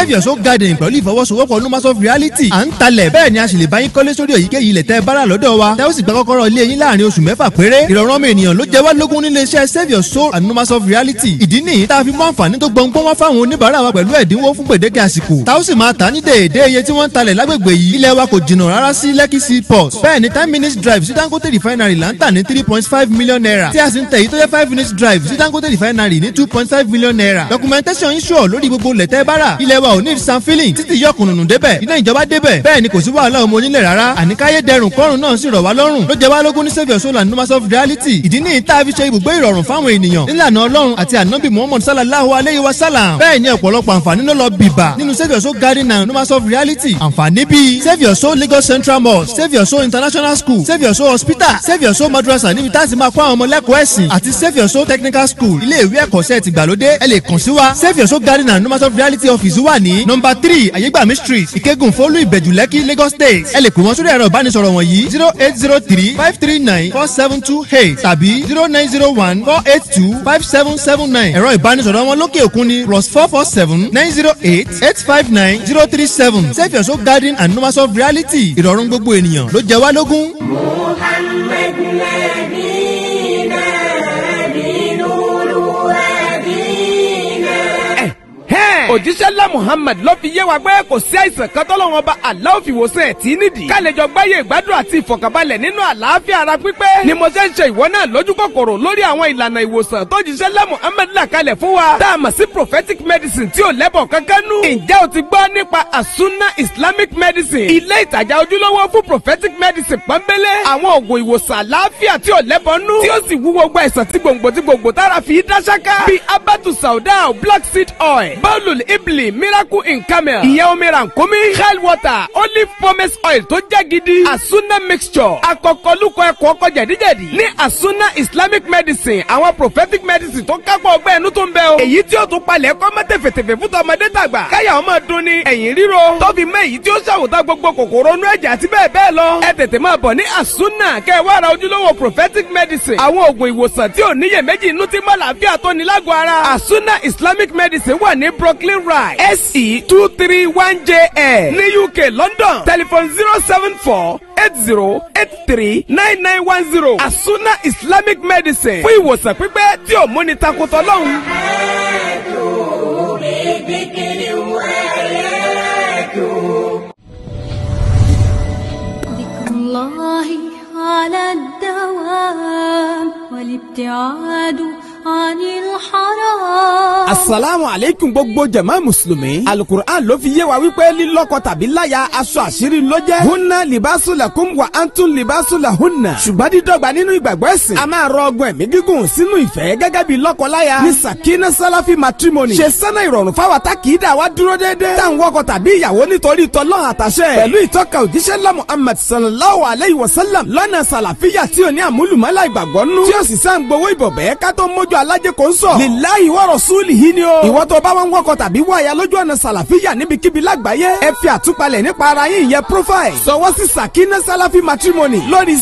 Save Your Soul Garden pẹ̀lú ìfọwọ́sowọ́pọ̀ Numas of Reality. À ń talẹ̀ bẹ́ẹ̀ ni a sì lè bá yín kọ́lé sórí èyíkéyìí ilẹ̀ tẹ́ bára lọ́dọ̀ wa. Tẹ́ ó sì gba kọ́kọ́rọ́ ilé yín láàrin oṣù 6 péré. Ìrọ̀rùn ọmọ ènìyàn ló jẹ́ wá lógún nílé iṣẹ́ Save Your Soul and Numas of Reality. Ìdí nìyí tá a fi mú àǹfààní tó gbọ̀ngbọ́n wá fáwọn oníbàárà wa pẹ̀lú ẹ̀dínwó fún gbèdéke àsìkò. Tá ó sì máa tà ní déédéé iye tí wọ́n ń talẹ̀ lágbègbè yìí. Ilẹ̀ wa kò jìnnà rárá sí Lekki Seaport. Bẹ́ẹ̀ ni 10 minutes drive sí Dangote Refinery là ń tà ní 3.5 million naira. Tí a sì ń tẹ̀ yìí tó jẹ́ 5 minutes drive sí Dangote Refinery ní 2.5 million naira. Documentation insure lórí gbogbo lẹ̀tẹ́ bára. Ilẹ̀ wa ò ní san filling títí yọ kùnùnù débẹ̀. Iná ìjọba débẹ̀. Bẹ́ẹ̀ ni kò sí wàhálà ọmọ onílẹ̀ rárá. Àníkáyé dẹrùn kọ́rùn náà sì rọ̀ wá lọ́rùn. Ló jẹ́ wá lógún ní Save Your Soul and Numas of Reality. Ìdí nìyí tá a fi ṣe ibùgbé ìrọ̀rùn fáwọn ènìyàn. Nílànà Ọlọ́run àti Ànábì Muhammad sallallahu alayhi wa sallam. Bẹ́ẹ̀ ni ọ̀pọ̀lọpọ̀ àǹfààní ló lọ bìbà nínú Save Your Soul Garden and Numas of Reality. Àǹfààní bíi Save Your Soul Lagos Central Mosque, Save Your Soul International School, Save Your Soul Hospital, Save Your Soul Madrasa níbi tá a ti máa kọ́ àwọn ọmọ lẹ́kọ̀ọ́ ẹ̀sìn àti Save Your Soul Technical School ilé ìwé ẹ̀kọ́ṣẹ́ ti gbàlódé. Ẹ lè kàn sí wa Save Your Soul Garden and Numas of Reality office wà ní number 3 Ayégbàmí Street Ìkẹ́gùn Fólú Ìbẹ̀jú Lẹ́kì Lagos State. Ẹ lè pè wọ́n sórí ẹ̀rọ ìbánisọ̀rọ̀ wọ̀nyí 0803-539-4728 tàbí 0901-482-5779. Ẹ̀rọ ìbánisọ̀rọ̀ wọn lókè òkun ni +447-908-859-037. Save Your Soul Garden and Numas of Reality. Ìrọ̀rùn gbogbo ènìyàn ló jẹ wá lógún. òjíṣẹ́ ńlá Muhammad ló fi yé wa pé kò sí àìsàn kan tọ́lọ́run ọba Allah fi wòsàn ẹ̀ tí nídìí. ká lè jọ gbáyé ìgbádùn àti ìfọ̀kànbalẹ̀ nínú àlàáfíà ara pípé. ni mo ṣe ń ṣe ìwọ náà lójú kòkòrò lórí àwọn ìlànà ìwòsàn tó jíṣẹ́ ńlá Muhammad là kalẹ̀ fún wa. tá a mọ̀ sí prophetic medicine tí ò lẹ́bọ̀ kankan nú. ǹjẹ́ o ti gbọ́ nípa As-Sunnah Islamic Medicine? ilé ìtajà ojúlówó fún prophetic medicine pọ́nbélé. àwọn òògùn ìwòsàn àlàáfíà tí ò lẹ́bọ̀ nú. tí ó sì wúwo gba ìsàn tí gbòǹgbò tára fi dá ṣáká. bíi Abatu Sauda Black Seed Oil, Baulul Ibli, Miracle in Camel, ìyẹn omi rànkómi, Hell Water, Olive Pomace Oil tó jẹ́ gidi, As-Sunnah Mixture, akọkọlùkọ ẹ̀kọ́ ọkọ jẹ̀díjẹ̀dí. ní As-Sunnah Islamic Medicine, àwọn prophetic medicine tó kápọ̀ ọgbẹ́ ẹnu tó ń bẹ o. èyí tí ó tún palẹ̀ kọ́ mọ́ tẹ̀fẹ̀tẹ̀fẹ̀ fún tọmọdé tàgbà. káyà ọmọ dun ni ẹ̀yìn ríro. tó fi mọ́ èyí tí ó ṣàwòtá gbogbo kòkòrò inú ẹ̀jẹ̀ àti bẹ́ẹ̀ bẹ́ẹ̀ lọ. ẹ tètè máa bọ̀ ní As-Sunnah kẹ́ ẹ wá ra ojúlówó prophetic medicine. àwọn oògùn ìwòsàn tí ò níyèméjì inú tí mọ́ làáfíà tó ní lágọ̀ọ́ ara. As-Sunnah Islamic Medicine wà ní Brooklyn Rise SE231JL ní UK London. telephone 074-8083-9910. As-Sunnah Islamic Medicine fún ìwòsàn pípẹ́ tí ò múni takotọ́ lọ́hùn. على الدوام والابتعاد عن الحرام. Asalaamu aleykum gbogbo jama Mùsùlùmí. Alukur'an ló fi yé wa wípé lílọ́kọ tàbí láya aṣọ àṣírí ló jẹ́. Hunna libasu lakum wa antum libasu lahunna. Ṣùgbọ́n dídọ́gba nínú ìgbàgbọ́ ẹ̀sìn. A máa rọ ọgbọ́n ẹ̀mí gígùn sínú ìfẹ́ gẹ́gẹ́ bí lọ́kọ-láya. Ní Sakina Salafi Matrimony. Ṣe sẹ́nà ìrọ̀rùn fáwa tá kì í dà wá dúró déédéé. Tá à ń wọkọ tàbí ìyàwó nítorí tọ́lọ́hàn àtàṣẹ. Pẹ̀lú ìtọ́ka òjíṣẹ́ ńlá Muhammad sallallahu alayhi wa sallam. Lọ́nà sàlàfíyà tí ò ní àmúlùmọ́lá ìgbàgbọ́ nú. Tí ó sì sá ń gbowó ìbọ̀bẹ́ ká tó mójú alájẹ kò ń sọ. Lillahi wa rasulihi ni o. Ìwọ tó bá wọn wọkọ̀ tàbí wáyà lójú ọ̀nà sàlàfíyà níbikíbi lágbàáyé. ẹ fi àtúpalẹ̀ nípa ara yín ìyẹn profile. sọwọ́ sí Sakina Salafi Matrimony lórí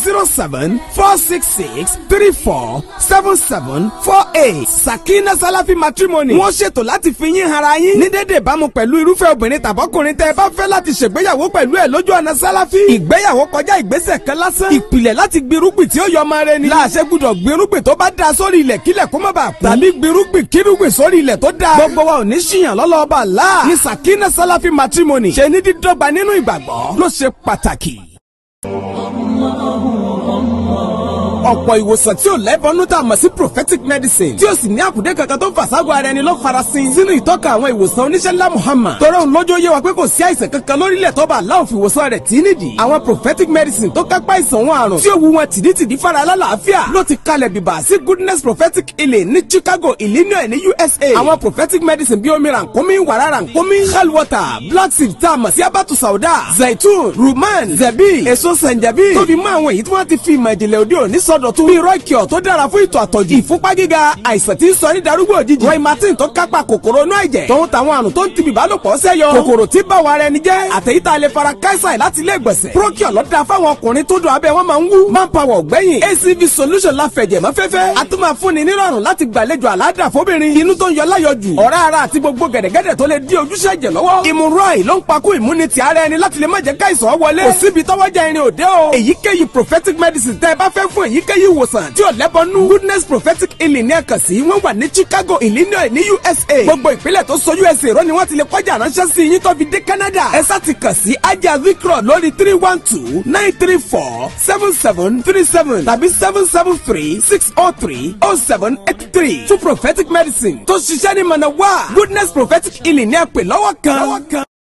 07466347748. Sakina Salafi Matrimony. wọ́n ṣètò láti fi yín hara yín. ní dédé ìbámu pẹ̀lú irúfẹ́ obìnrin tàbọ́kùnrin tẹ́ ẹ bá fẹ́ láti ṣègbéyàwó pẹ̀lú ẹ̀ lójú ọ̀nà sálàfí. ìgbéyàwó kọjá ìgbésẹ̀ kan lásán. ìpìlẹ̀ láti gbirúgbìn tí ó yọ ọmọ rẹ ni. láàṣẹ gbúdọ̀ gbirúgbìn tó bá da sórí ilẹ̀ kílẹ̀ kó má bàa kú. tàbí gbirúgbìn kírúgbìn sórí ilẹ̀ tó da. gbogbo wa ò ní ṣìyàn lọ́lọ́ọ̀bà láà. ní Sakina Salafi Matrimony. ṣe ní dídọ́gba nínú ìgbàgbọ́ ló ṣe pàtàkì. ọ̀pọ̀ ìwòsàn tí ò lẹ́bọnú tá a mọ̀ sí prophetic medicine tí ó sì ní àkùdé kankan tó ń fàṣàgọ́ ara ẹni ló farasin sínú ìtọ́ka àwọn ìwòsàn oníṣẹ́ ńlá Muhammad. tọrọ òun lọ́jọ́ yé wa pé kò sí àìsàn kankan lórílẹ̀ tó bá aláwọ̀ fi ìwòsàn rẹ̀ tí nídìí. àwọn prophetic medicine tó kápá ìsàn wọn àrùn tí ó wu wọn tìdítìdí fara alálàáfíà ló ti kalẹ̀ bìbà sí Goodness Prophetic Healing ní Chicago, Illinois ní USA. àwọn prophetic medicine bíi omi rànkómi, wàrà rànkómi, Hell Water, Black Seed tá a mọ̀ sí Abatu Sauda, Zaitun, Ruman, Zebi, èso sẹ̀ǹjẹ̀bí tóbi mọ́ àwọn èyí tí wọ́n ti fi ìmọ̀ ìjìnlẹ̀ òde òní ìsọdọ̀tun bíi rọ́ìkìọ̀ tó dára fún ìtọ̀ àtọ̀jù ìfúnpá gíga àìsàn tí ń sọ ní darúgbò òjijì rheumatin tó kápá kòkòrò inú ẹ̀jẹ̀ tòun tàwọn àrùn tó ń ti bìbálòpọ̀ ṣẹ́yọ kòkòrò tí bá wa rẹ ni jẹ́ àtẹ̀yítà lè fara káísà láti ilé ìgbọ̀nsẹ̀ procure lọ́dà fáwọn ọkùnrin tó dùn abẹ́ wọn máa ń wú manpower ọ̀gbẹ́yìn acv solution la fẹ̀jẹ̀ mọ́ fẹ́fẹ́ a tún máa fúnni nírọ̀rùn láti gbàlejò àládà fóbìnrin inú tó ń yọ láyọjù ọ̀rá ara àti gbogbo gẹ̀dẹ̀gẹ̀dẹ̀ tó lè dí ojúṣe ẹ̀jẹ̀ lọ́wọ́ ìmúrọ̀ì ló ń pakú ìmúnitì ara ẹni láti lè má jẹ́ káìsàn wọlé kò síbi tọ́wọ́jà irin òde o èyíkéyìí prophetic medicine tẹ́ ẹ bá fẹ́ fún èyíkéyìí ìwòsàn tí ò lẹ́bọnú goodness prophetic healing ní ẹ̀kan sí wọ́n wà ní Chicago Illinois ní USA gbogbo ìpínlẹ̀ tó so USA rọ́ ni wọ́n ti lè kọjá ránṣẹ́ sí yín tó fi dé Canada ẹ sá ti kàn sí ajá vikro lórí 312-934-7737 tàbí 773-603-0783 fún prophetic medicine tó ṣiṣẹ́ ní mọ̀nàwá goodness prophetic healing ní ẹ̀pẹ̀ lọ́wọ́ kan.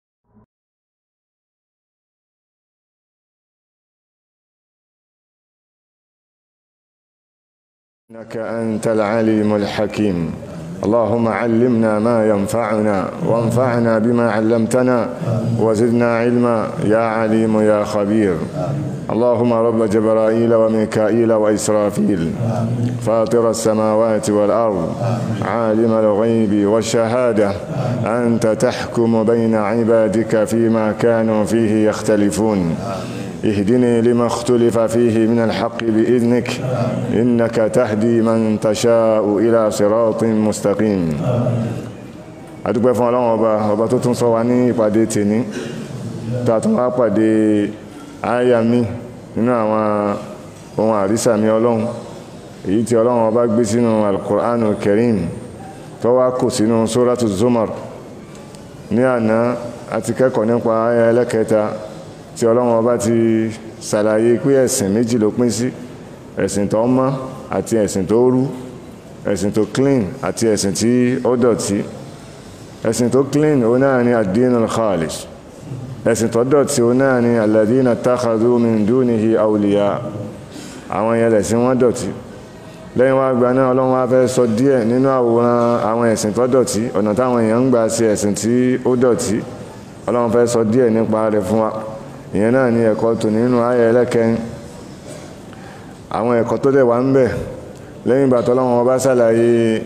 إنك أنت العليم الحكيم اللهم علمنا ما ينفعنا وانفعنا بما علمتنا وزدنا علما يا عليم يا خبير اللهم رب جبرائيل وميكائيل وإسرافيل فاطر السماوات والأرض عالم الغيب والشهادة أنت تحكم بين عبادك فيما كانوا فيه يختلفون اهدني لما اختلف فيه من الحق بإذنك إنك تهدي من تشاء إلى صراط مستقيم adúpẹ́ fún Ọlọ́run ọba tó tún sọ wá ní ìpàdé tèní tá tún wá pàdé àyà mi nínú àwọn ohun àrísàmí Ọlọ́run èyí tí Ọlọ́run ọba gbé sínú Al-Qur'anul Karim tó wá kò sínú Suratu Zumar ní àná àti kẹ́kọ̀ọ́ nípa àyà ẹlẹ́kẹta tí Ọlọ́run ọba ti ṣàlàyé pé ẹ̀sìn méjì ló pín sí ẹ̀sìn tó mọ́ àti ẹ̀sìn tó rú ẹ̀sìn tó clean àti ẹ̀sìn tí ó dọ̀tí ẹ̀sìn tó clean ó náà ni ad-dinul khalis ẹ̀sìn tó dọ̀tí ó náà ni alladhina takhadhu min dunihi awliya àwọn yẹn lẹ̀sìn wọn dọ̀tí lẹ́yìn wá gba náà Ọlọ́run wá fẹ́ sọ díẹ̀ nínú àwòrán àwọn ẹ̀sìn tó dọ̀tí ọ̀nà táwọn èèyàn ń gbà sí ẹ̀sìn tí ó dọ̀tí Ọlọ́run fẹ́ sọ díẹ̀ nípa rẹ̀ fún wa ìyẹn náà ni ẹ̀kọ́ tó nínú ayẹ ẹlẹ́kẹrin àwọn ẹ̀kọ́ tó dẹ̀ wà ń bẹ̀ lẹ́yìn ìgbà t'Ọlọ́run ọba ṣàlàyé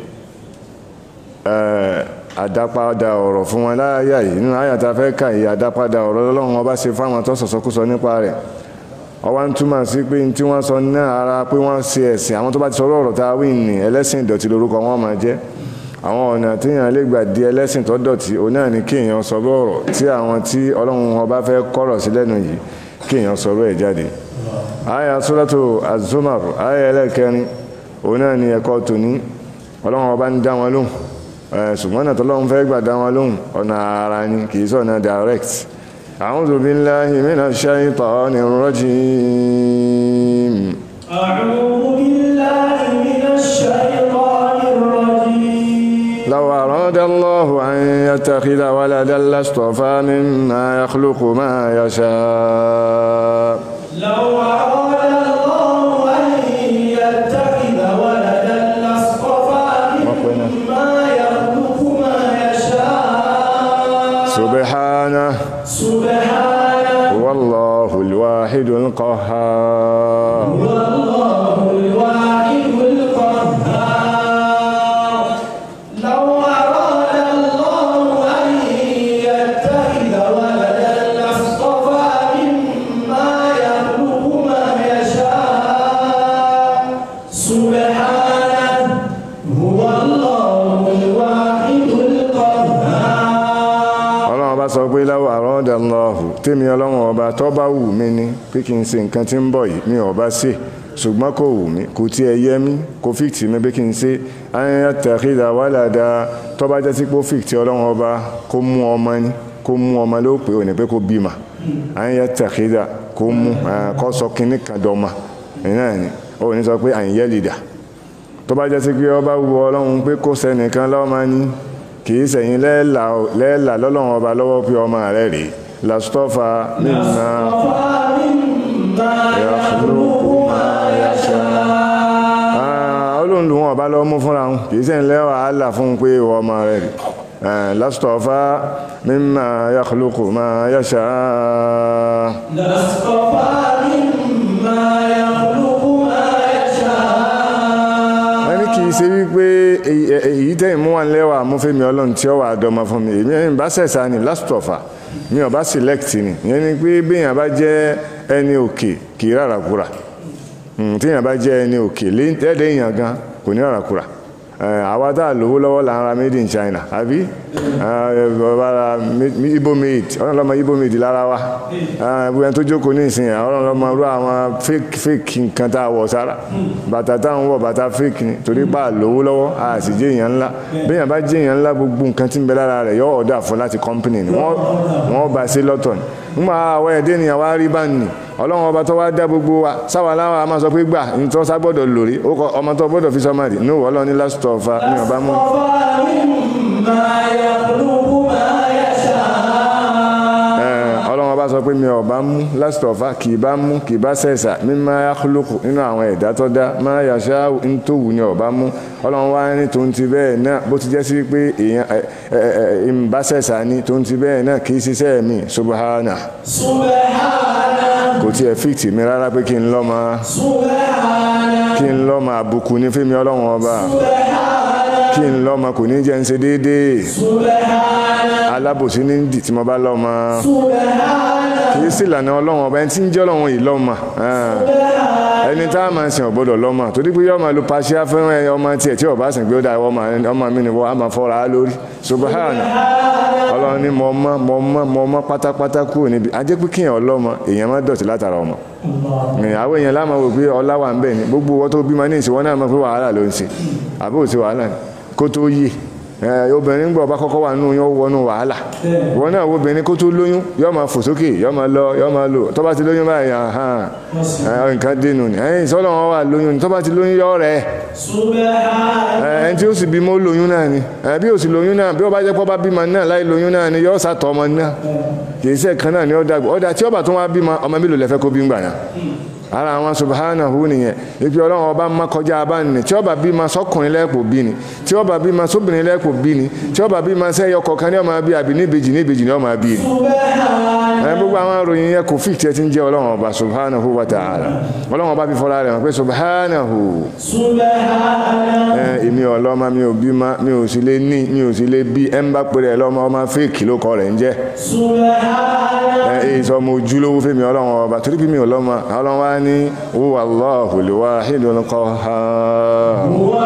àdápadà ọ̀rọ̀ fún wọn láyà yìí nínú ayà tá fẹ́ kà yìí àdápadà ọ̀rọ̀ l'Ọlọ́run ọba ṣe fáwọn tó sọ̀sọ́kúsọ nípa rẹ̀ ọwá ń túmọ̀ sí pé tí wọ́n sọ náà ara pé wọ́n ṣe ẹ̀sìn àwọn tó bá ti sọ̀rọ̀ ọ̀rọ̀ tá a wí ní ẹlẹ́sìn ìdọ̀tí lórúkọ wọn máa jẹ́ àwọn ọ̀nà tí èèyàn lè gbà di ẹlẹ́sìn tó dọ̀tí òun náà ni kí èèyàn sọ̀rọ̀ ọ̀rọ̀ tí àwọn tí Ọlọ́run ọba fẹ́ kọ́rọ̀ sí lẹ́nu yìí kí èèyàn sọ̀rọ̀ ẹ̀ jáde àyà Suratu Az-Zumar àyà ẹlẹ́kẹrin òun náà ni ẹ̀kọ́ tòní Ọlọ́run ọba ń dá wọn lóhùn ṣùgbọ́n náà tọ́lọ́run fẹ́ gbà dá wọn lóhùn ọ̀nà ara ni kì í sọ̀nà direct a'udhu billahi minash shaytanir rajim a'udhu billahi minash shaytanir rajim law arada Allahu an yattakhidha waladan lastafa mimma yakhluqu ma yasha law arada Allahu an yattakhidha waladan lastafa mimma yakhluqu ma yasha subhanahu wallahu al-wahidul qahhar wallahu al-wahidul qahhar law arada Allahu an yattakhidha waladan lastafa mimma yakhluqu ma yasha subhanahu wallahu al-wahidul qahhar. Ọlọ́run bá sọ pé law arada Allahu tèmi Ọlọ́run ọba tó bá wù mí ní pé kí n ṣe nǹkan tí ń bọ̀ yìí mi ò bá ṣe ṣùgbọ́n kò wù mí kò tí ẹ yẹ mí kò fìtì mi pé kí n ṣe an yattakhidha walada tó bá jẹ́ sí pé ó fìtì Ọlọ́run ọba kó mú ọmọ ní kó mú ọmọ ló pé òní pé kó bímọ an yattakhidha kó mú kó sọ kínní kan dọ́mọ náà ni ó ní sọ pé an yalida tó bá jẹ́ sí pé ọba wù Ọlọ́run pé kó sẹ́nìkan lọ́mọ ní kì í sẹ̀yìn lẹ́ẹ̀là lọ́lọ́run ọba lọ́wọ́ pé ọmọ rẹ̀ rèé lastafa mimma yakhluqu ma yasha olóòlù wọn ọba lọ mú fúnra wọn kì í sẹ́yìn lẹ́wà áàlà fún pé ọmọ rẹ̀ rèé lastafa mimma yakhluqu ma yasha lastafa mimma yakhluqu ma yasha ṣe wípé èyí tẹ́yìn mú wà lẹ́wà mú fẹ́mi ọlọ́run tí ó wà dọ́mọ fún mi èmi ẹ̀yìn bá sẹ̀sà ni last of all mi ò bá select ni ìyẹn ni pé béèyàn bá jẹ́ ẹni òkè kì í rárakúra téèyàn bá jẹ́ ẹni òkè lẹ́dẹ̀ èèyàn gan kò ní rárakúra àwa tá a lówó lọ́wọ́ là ń ra made in China àbí Igbo made ọ̀nà lọ́mọ Igbo made lára wa ẹni tó jókòó ní ìsìn ọ̀nà lọ́mọ rú àwọn fake nǹkan tá a wọ̀ sára bàtà tá a ń wọ̀ bàtà fake ni torí pa lówó lọ́wọ́ a sì jẹ́ èèyàn ńlá béèyàn bá jẹ́ èèyàn ńlá gbogbo nǹkan tí ń bẹ lára rẹ̀ yọ ọ̀dà fún láti company ni wọ́n bá ṣe lọ́tọ̀ ni nígbà àwọn ẹ̀dẹ́ ni àwa rí bá nì ọlọ́run ọba tó wá dá gbogbo wa sáwà láwọn a máa sọ pé gbà ní tó sá gbọ́dọ̀ lórí ọmọ tó gbọ́dọ̀ fi sọmọ rí ní ọlọ́run ní last of ní ọba mú. ọlọ́run ọba sọ pé mi ọba mú last of kì í bá mú kì í bá sẹ̀sà mímá yakhluqu nínú àwọn ẹ̀dá tó dá má yasha ń tó wù ní ọba mú ọlọ́run wá ní tó ń ti bẹ́ẹ̀ náà bó ti jẹ́ sí pé èèyàn ìbásẹ̀sà ní tó ń ti bẹ́ẹ̀ náà kì í ṣiṣẹ́ mi subhana kò tí ẹ̀ fìtì mi rárá pé kí n lọ́mọ àbùkù ní fẹ́mi ọlọ́run ọba kí n lọ́mọ kò ní jẹ́ ń ṣe déédéé alábòsí ní dì tí mo bá lọ́mọ kì í sì lànà ọlọ́run ọba ẹni tí ń jẹ́ ọlọ́run yìí lọ́mọ ẹni tá a máa sìn ọ̀gbọ́dọ̀ lọ́mọ torí pé yọ́ọ́ máa lo pàṣẹ fẹ́ràn ọmọ tiẹ̀ tí ọba sìn pé ó dáa ọmọ mi ni wọ́n á máa fọ́ra lórí subahana ọlọ́run ní mọ́ pátápátá kúrò níbi ajẹ́ pé kíyàn ọlọ́mọ èèyàn má dọ̀tí látara ọmọ àwọn èèyàn láàmà wò pé ọlá wà ń bẹ̀ ni gbogbo owó tó bímọ ní ìsìn wọn náà mọ̀ pé wàhálà ló ń ṣe àbí ò sí wàhálà kó tó yé obìnrin gbọ́ bá kọ́kọ́ wà nínú yóò wọnú wàhálà wọn náà obìnrin kó tó lóyún yóò máa fò sókè yóò máa lọ yóò máa lò tó bá ti lóyún báyìí nǹkan dénú ni ìsọ́lọ́ wọn wà lóyún ni tó bá ti lóyún yọ rẹ̀ ẹni tí ó sì bímọ lóyún náà ni bí ó sì lóyún náà bí ó bá jẹ́ pọ́ bá bímọ náà láì lóyún náà ni yóò sàtọ̀ ọmọ náà kì í ṣe kan náà ni ó dàgbà ọ̀dà tí ó bá tún wá bímọ ọmọ mélòó lẹ́fẹ́ kó bí ń gbà náà ara àwọn subhanahu nìyẹn ibi ọlọ́run ọba má kọjá abá nì tí ọba bí ma sọkùnrin lẹ́pọ̀ bí ni tí ọba bí ma sóbìnrin lẹ́pọ̀ bí ni tí ọba bí ma sẹ́yọ kọ̀ọ̀kan ní ọmọ bí àbí níbejì ní ọmọ bí ni gbogbo àwọn ròyìn yẹn kò fíìtì ẹ ti ń jẹ́ ọlọ́run ọba subhanahu wa ta'ala ọlọ́run ọba fi fọ́lá rẹ̀ wọ́n pé subhanahu èmi ọlọ́mọ mi ò bí ma mi ò sì lè ní mi ò sì lè bí ẹ ń bá pèrè ẹ lọ́mọ ọmọ fèkì ló kọ rẹ̀ ń jẹ́ ìsọmọ ojúlówó fẹ́mi ọlọ́run ọba torí bí mi ọlọ́mọ ọlọ́run wá ní huwa Allahul wahidul qahhar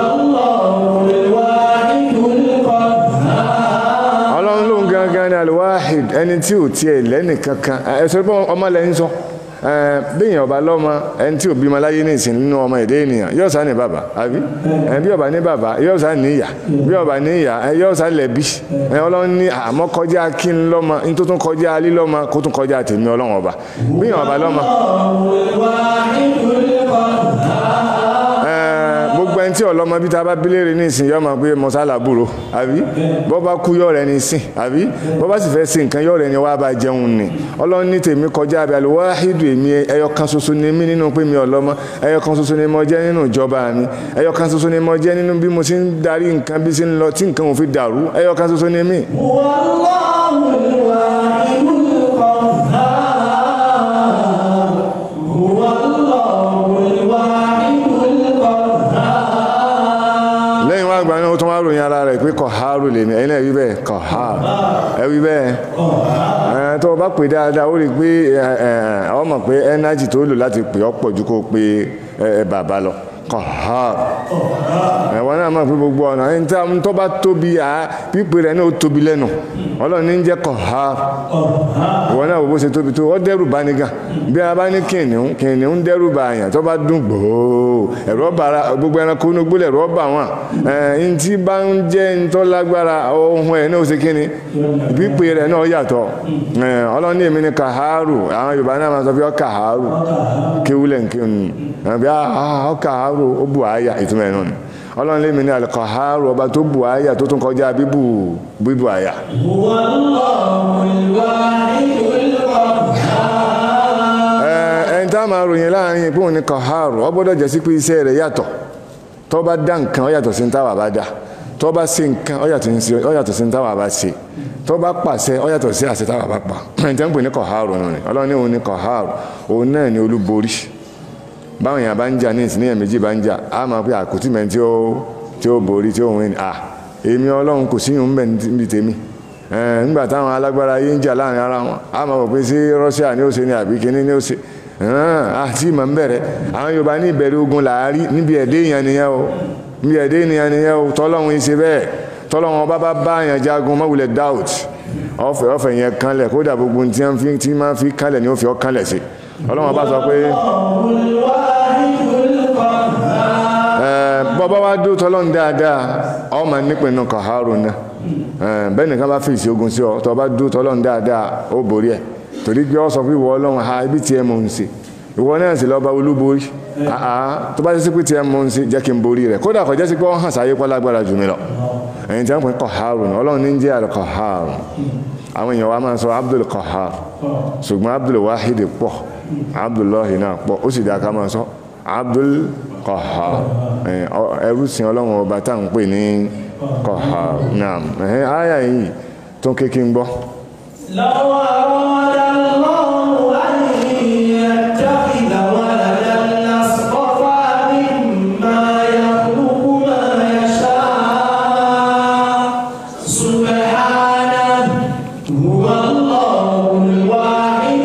ọlọ́run ló ń gangan ní al-wahid ẹni tí ò tiẹ̀ lẹ́nì kankan ẹ̀sọ́ pé ọmọ lẹ́yìn sọ bíyàn ọba lọ́mọ ẹni tí ò bímọ láyé ní ìsìn nínú ọmọ èdè ènìyàn yóò sá ní bàbá àbí bí ọba ní bàbá yóò sá ní ìyá bí ọba ní ìyá yóò sá lẹ́bí ọlọ́run ní àmọ́ kọjá kí n lọ́mọ ní tó tún kọjá lílọ́mọ kó tún kọjá tèmi ọlọ́run ọba bíyàn ọba lọ́mọ. gbogbo ẹni tí ọlọ́mọ bí ta bá bílẹ̀rẹ̀ ní ìsìn yọ́ ma pé mọ́sálà búrò àbí bọ́ bá kú yọ́ rẹ̀ ní sìn àbí bọ́ bá sì fẹ́ sí nǹkan yọ́ rẹ̀ ní wá bá jẹun ní ọlọ́run ní tèmi kọjá abẹ́ al-wahidu èmi ẹyọ kan ṣoṣo ní mí nínú pé mi ọlọ́mọ ẹyọ kan ṣoṣo ní mo jẹ́ nínú ìjọba mi ẹyọ kan ṣoṣo ní mo jẹ́ nínú bí mo ti ń darí nǹkan bí ti ń lọ tí nǹkan ò fi dàrú ẹyọ kan ṣoṣo ní mí. àgbà náà ó tún wá ròyìn ara rẹ̀ pé kọ̀hárù lèmi ẹ̀yin náà wí bẹ́ẹ̀ kọ̀hárù ẹ wí bẹ́ẹ̀ tó o bá pè dáadáa ó rí i pé ọmọ pé ẹ́nájì tó lò láti pè ọ́ pọ̀ ju kó o pé bàbá lọ kọ̀hárù ẹ̀wọ̀n náà máa fi gbogbo ọ̀nà ẹni tó bá tóbi pípé rẹ̀ náà ó tóbi lẹ́nu ọlọ́run ní jẹ́ kọ̀hárù ìwọ̀n náà bó ṣe tóbi tó ó dẹ́rù bá ní gan bí a bá ní kìnìún dẹ́rù bá àyàn tó bá dùn gbòó ẹ̀rọ bára gbogbo ẹranko inú gbólẹ̀ ẹ̀rọ bà wọ́n ẹni tí bá ń jẹ́ ń tọ́ lágbára ohun ẹ̀ náà ó ṣe kíni pípé rẹ̀ náà yàtọ̀ ọlọ́run ní èmi ní kàhárù àwọn Yorùbá náà máa sọ pé ọ kàhárù kéwúlẹ̀ ọ kàhárù ó bù àyà ìtumọ̀ ẹ̀ náà ni ọlọ́run lé mi ní al-Qahhar ọba tó bù àyà tó tún kọjá bíbù àyà. ẹni tá a máa ròyìn láàrin ìpín òní Qahhar ọ gbọ́dọ̀ jẹ́ sí pé iṣẹ́ rẹ̀ yàtọ̀ tó bá dá nǹkan ó yàtọ̀ sí ní táwa bá dá tó bá ṣe nǹkan ó yàtọ̀ sí ní táwa bá ṣe tó bá pàṣẹ ó yàtọ̀ sí àṣẹ táwa bá pa ẹni tí wọ́n pè ní Qahhar náà ni ọlọ́run ní òun ní Qahhar òun náà ni olúborí báwọn èèyàn bá ń jà ní ìsìn èèyàn méjì bá ń jà á máa pé àkótí mẹ́rin tí tí ó borí tí ó win èmi ọlọ́run kò sí ìhùn níbi tèmi nígbà táwọn alágbára yé ń jà láàrin ara wọn a máa wọ̀ pé sí Russia ní ó ṣe ní àbí kíní ní ó ṣe àti ìmọ̀ ń bẹ̀rẹ̀ àwọn Yorùbá ní ìbẹ̀rẹ̀ ogun làárí níbi ẹ̀dẹ́ ìyàn nìyẹn o tọ́lọ́run ṣe bẹ́ẹ̀ tọ́lọ́run bá bá àyàn jagun mọ́wulẹ̀ doubt ọ̀fẹ́ yẹn kanlẹ̀ kódà gbogbo tí máa fi kanlẹ̀ ni ó fi ọ́ kanlẹ̀ sí ọlọ́run bá sọ pé bọ́bá wá dó tọ́lọ́run dáadáa ọmọ nípinnu kọ̀hárù náà bẹ́ẹ̀ nìkan bá fi ìsì ogun sí ọ tọ́ bá dó tọ́lọ́run dáadáa ó borí ẹ̀ torí pé ọ sọ pé ìwọ ọlọ́run ha ibi tí ẹ mọ̀ ń ṣe ìwọ náà sì lọ́ba olúborí tó bá jẹ́ sí pé tí ẹ mọ̀ ń ṣe jẹ́ kí n borí rẹ̀ kódà kọjá sí pé wọ́n hàn sáyé pọ́ lágbára jù mí lọ ẹ̀yin tí wọ́n pè kọ̀hárù náà ọlọ́run ní jẹ́ àlùkọ̀hárù àwọn èèyàn wa máa ń sọ Abdul Qahhar ṣùgbọ́n Abdul Wahid pọ̀ Abdullahi náà pọ̀ ó sì dá ká máa sọ Abdul Qahhar ẹrú sin ọlọ́run ọba tá à ń pè ní Qahhar náà áyà yìí tó kékeré ń gbọ́. لو أراد الله أن يتخذ ولدا لاصطفى مما يخلق ما يشاء سبحانه هو الله الواحد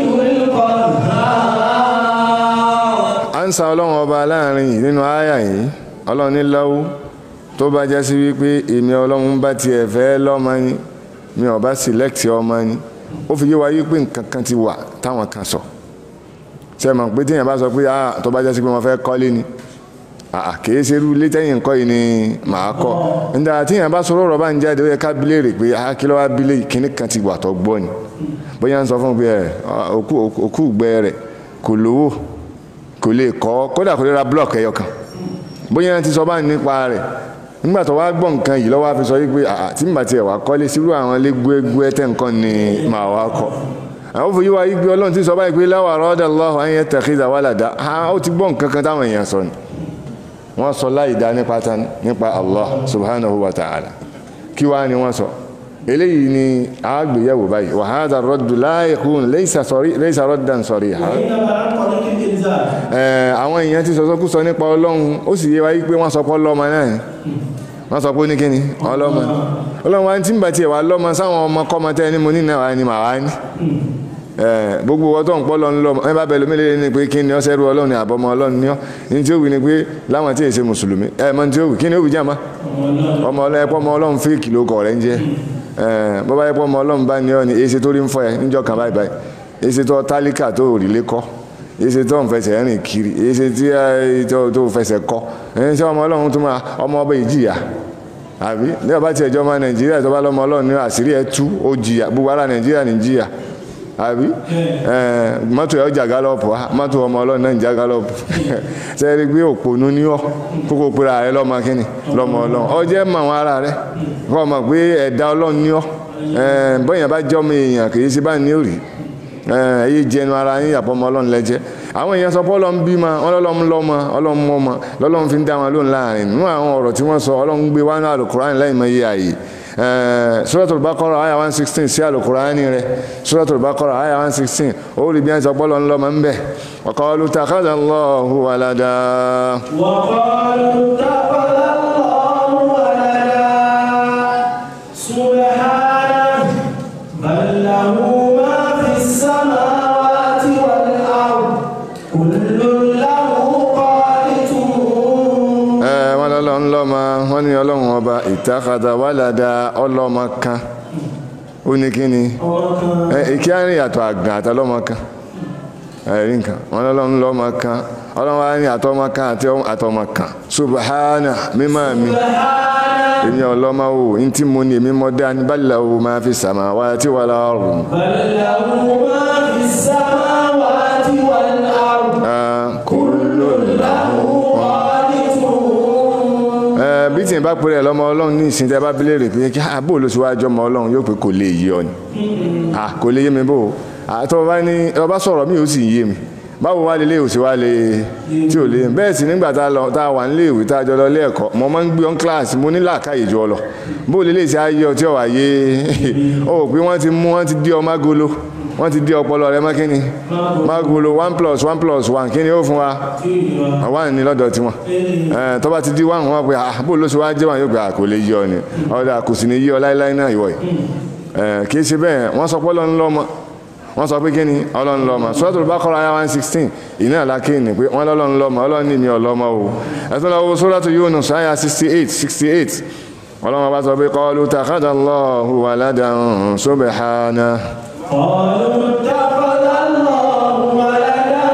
القهار. à ń sa ọlọ́run ọba láàrin yìí nínú áyà yìí ọlọ́run ní lọ́wọ́ tó bá jẹ́ sí wípé èmi ọlọ́run bá tiẹ̀ fẹ́ lọ́mọ yín mi ò bá sílẹ̀kì ọmọ yín ó fi yé wa yí pé nǹkan kan ti wà táwọn kan sọ ṣe mọ̀ pé tíyàn bá sọ pé tó bá jẹ́ sí pé wọ́n fẹ́ kọ́lé ni kìí ṣe irú ilé tẹ́yìn kọ́ yìí ni màá kọ́ nígbà tíyàn bá sọ̀rọ̀ ọ̀rọ̀ bá ń jáde ó yẹ ká bilé rè pé kí ló wá bilé kíní kan ti wà tó gbọ́ ni bóyá ń sọ fún pé òkú gbẹ rẹ̀ kò lówó kò lè kọ́ kódà kò lè ra blọọkì ẹyọ kan bóyá ti sọ bá nípa rẹ̀ nígbà tó wá gbọ́ nǹkan yìí lọ́wọ́ fi sọ wípé tí mbà tiẹ̀ wá kọ́lé sírú àwọn ilé gbé tẹ̀ nǹkan ni màá wá kọ́ àwọn òfin yíwá yí pé ọlọ́run ti sọ báyìí pé law arada Allahu an yattakhidha walada ó ti gbọ́ nǹkan kan táwọn èèyàn sọ ni wọ́n sọ láì dá nípa Allah subhanahu wa ta'ala kí wá ni wọ́n sọ eléyìí ni àgbéyẹ̀wò báyìí wa hadha ar-raddu la yakun laysa raddan sariha àwọn èèyàn ti sọ̀sọ́kú sọ nípa ọlọ́run ó sì yé wa yí pé wọ́n sọ pé ọlọ́mọ náà wọ́n sọ pé ó ní kíni ọlọ́mọ ọlọ́run wa tí ń bá tiẹ̀ wá lọ́mọ sáwọn ọmọ kọ́mọ tẹ́ ní mo ní náà wá ní màá wá ní gbogbo ọtọ́ ń pọ́ lọ́n lọ́mọ ẹ bá bẹ̀ lómi lè ní pé kí ni ọ́ sẹ́rù ọlọ́run ní àbọ̀mọ ọlọ́run ní ọ́ ní tí ó wí ni pé láwọn tí èsè mùsùlùmí mọ tí ó wí kí ni ó wí jàmá ọmọ ọlọ́run fíìkì ló kọ̀ rẹ̀ ń jẹ́ bọ́bá yẹ pọ́ ọmọ ọlọ́run bá ní ọ́ ni èsè tó rí ń fọ́ ẹ níjọ́ kan báyìí èsè tó tálíkà tó rí lé kọ́ èsè tó ń fẹsẹ̀ rìn kiri èsè tí tó fẹsẹ̀ kọ́ ṣé ọmọ ọlọ́run tó máa ọmọ ọba ìjìyà àbí ní ọba tí ẹjọ́ máa Nàìjíríà tó bá lọ́mọ ọlọ́run ní àṣírí ẹ̀ tú ó jìyà gbogbo ara Nàìjíríà ní jìyà àbí mọ́tò ẹ̀ ọjà gálọ́pù mọ́tò ọmọ ọlọ́run náà ń já gálọ́pù sẹ́rí pé òpònú ní ọ́ kókó pera rẹ lọ́mọ kínní lọ́mọ ọlọ́run ọjẹ́ mọ̀ àwọn ara rẹ kọ́ mọ̀ pé ẹ̀dá ọlọ́run ní ọ́ bọ́yàn bá jọ́mọ èèyàn kì í ṣe bá ní òrì ẹ̀yẹ jẹnu ara yín àpọ̀ ọmọ ọlọ́run lẹ́jẹ́ àwọn èèyàn sọ pé ọlọ́run bímọ ọlọ́run lọ́mọ ọlọ́run mọ́mọ lọ́lọ́run fi ń dá wọn lóhùn láàrin nínú àwọn ọ̀rọ̀ tí wọ́n sọ ọlọ́run gbé wá ní Al-Qur'an lẹ́yìn mọ́ iye àyè Suratul Baqara àyà 116 sí Al-Qur'an rẹ̀ Suratul Baqara àyà 116 ó rí bí wọ́n sọ pé ọlọ́run lọ́mọ ń bẹ̀ wa qalu ittakhadha Allahu walada. wa qalu ittakhadha Allahu walada subhanahu bal lahu ma fis samawati wal ard kullun lahu qanitun. wọ́n lọ́lọ́run lọ́mọ wọ́n ní ọlọ́run ọba ittakhadha walada ọlọ́mọ kan ó ní kí ni ìkí àárín yàtọ̀ àgbà àtọlọ́mọ kan ẹ̀rí nǹkan wọ́n lọ́lọ́run lọ́mọ kan ọlọ́run wá ní àtọmọ kan àti àtọmọ kan subhana mímọ́ mi èmi ọlọ́mọ o ní tí mo ní èmi mọ́ dá ní bal lahu ma fi samawati wal ard. bal lahu ma fi samawati wal ard kullun lahu qanitun. bí tí n bá pèrè lọ́mọ ọlọ́run ní ìsìn tẹ́ bá bílẹ̀ rè pé kí àbò ló ti wá jọmọ ọlọ́run yóò pé kò lè yé ọ ni kò lè yé mi bò àtọ́ bá ní ọba sọ̀rọ̀ mi ò sì yé mi báwo wá lélẹ̀ òsì wá lè tí ò lè bẹ́ẹ̀ sì nígbà tá a wà nílé ìwé tá a jọ lọ ilé ẹ̀kọ́ mo máa ń gbé ọ́n kíláàsì mo ní làákàyè jù ọ lọ bó lélẹ̀ sí ayé ọtí ọ̀wà yé ó pé wọ́n ti dí ọ mágolo wọ́n ti dí ọpọlọ rẹ mọ́kíní mágolo 1+1+1 kí ni ó fún wa 1 ní lọ́dọ̀ tiwọn tó bá ti dí 1 wọ́n pé bó ló ṣe wá jẹ́ wọn yóò pé kò lè yí ọ ni ọ̀dà kò sì ní yí ọ láíláí náà ìwọ̀ yìí kì í ṣe bẹ́ẹ̀ wọ́n sọ pé Ọlọ́run lọ́mọ wọ́n sọ pé kí ni Ọlọ́run lọ́mọ Suratul Baqara ayah 116 ìní àlákè ní pé wọ́n lọ́lọ́run lọ́mọ Ọlọ́run ní mi ọlọ́mọ o ẹ̀tún lọ́wọ́ Suratu Yunus ayah 68 Ọlọ́run bá sọ pé qalu takhadha Allahu waladan subhanahu قالوا اتخذ الله ولدا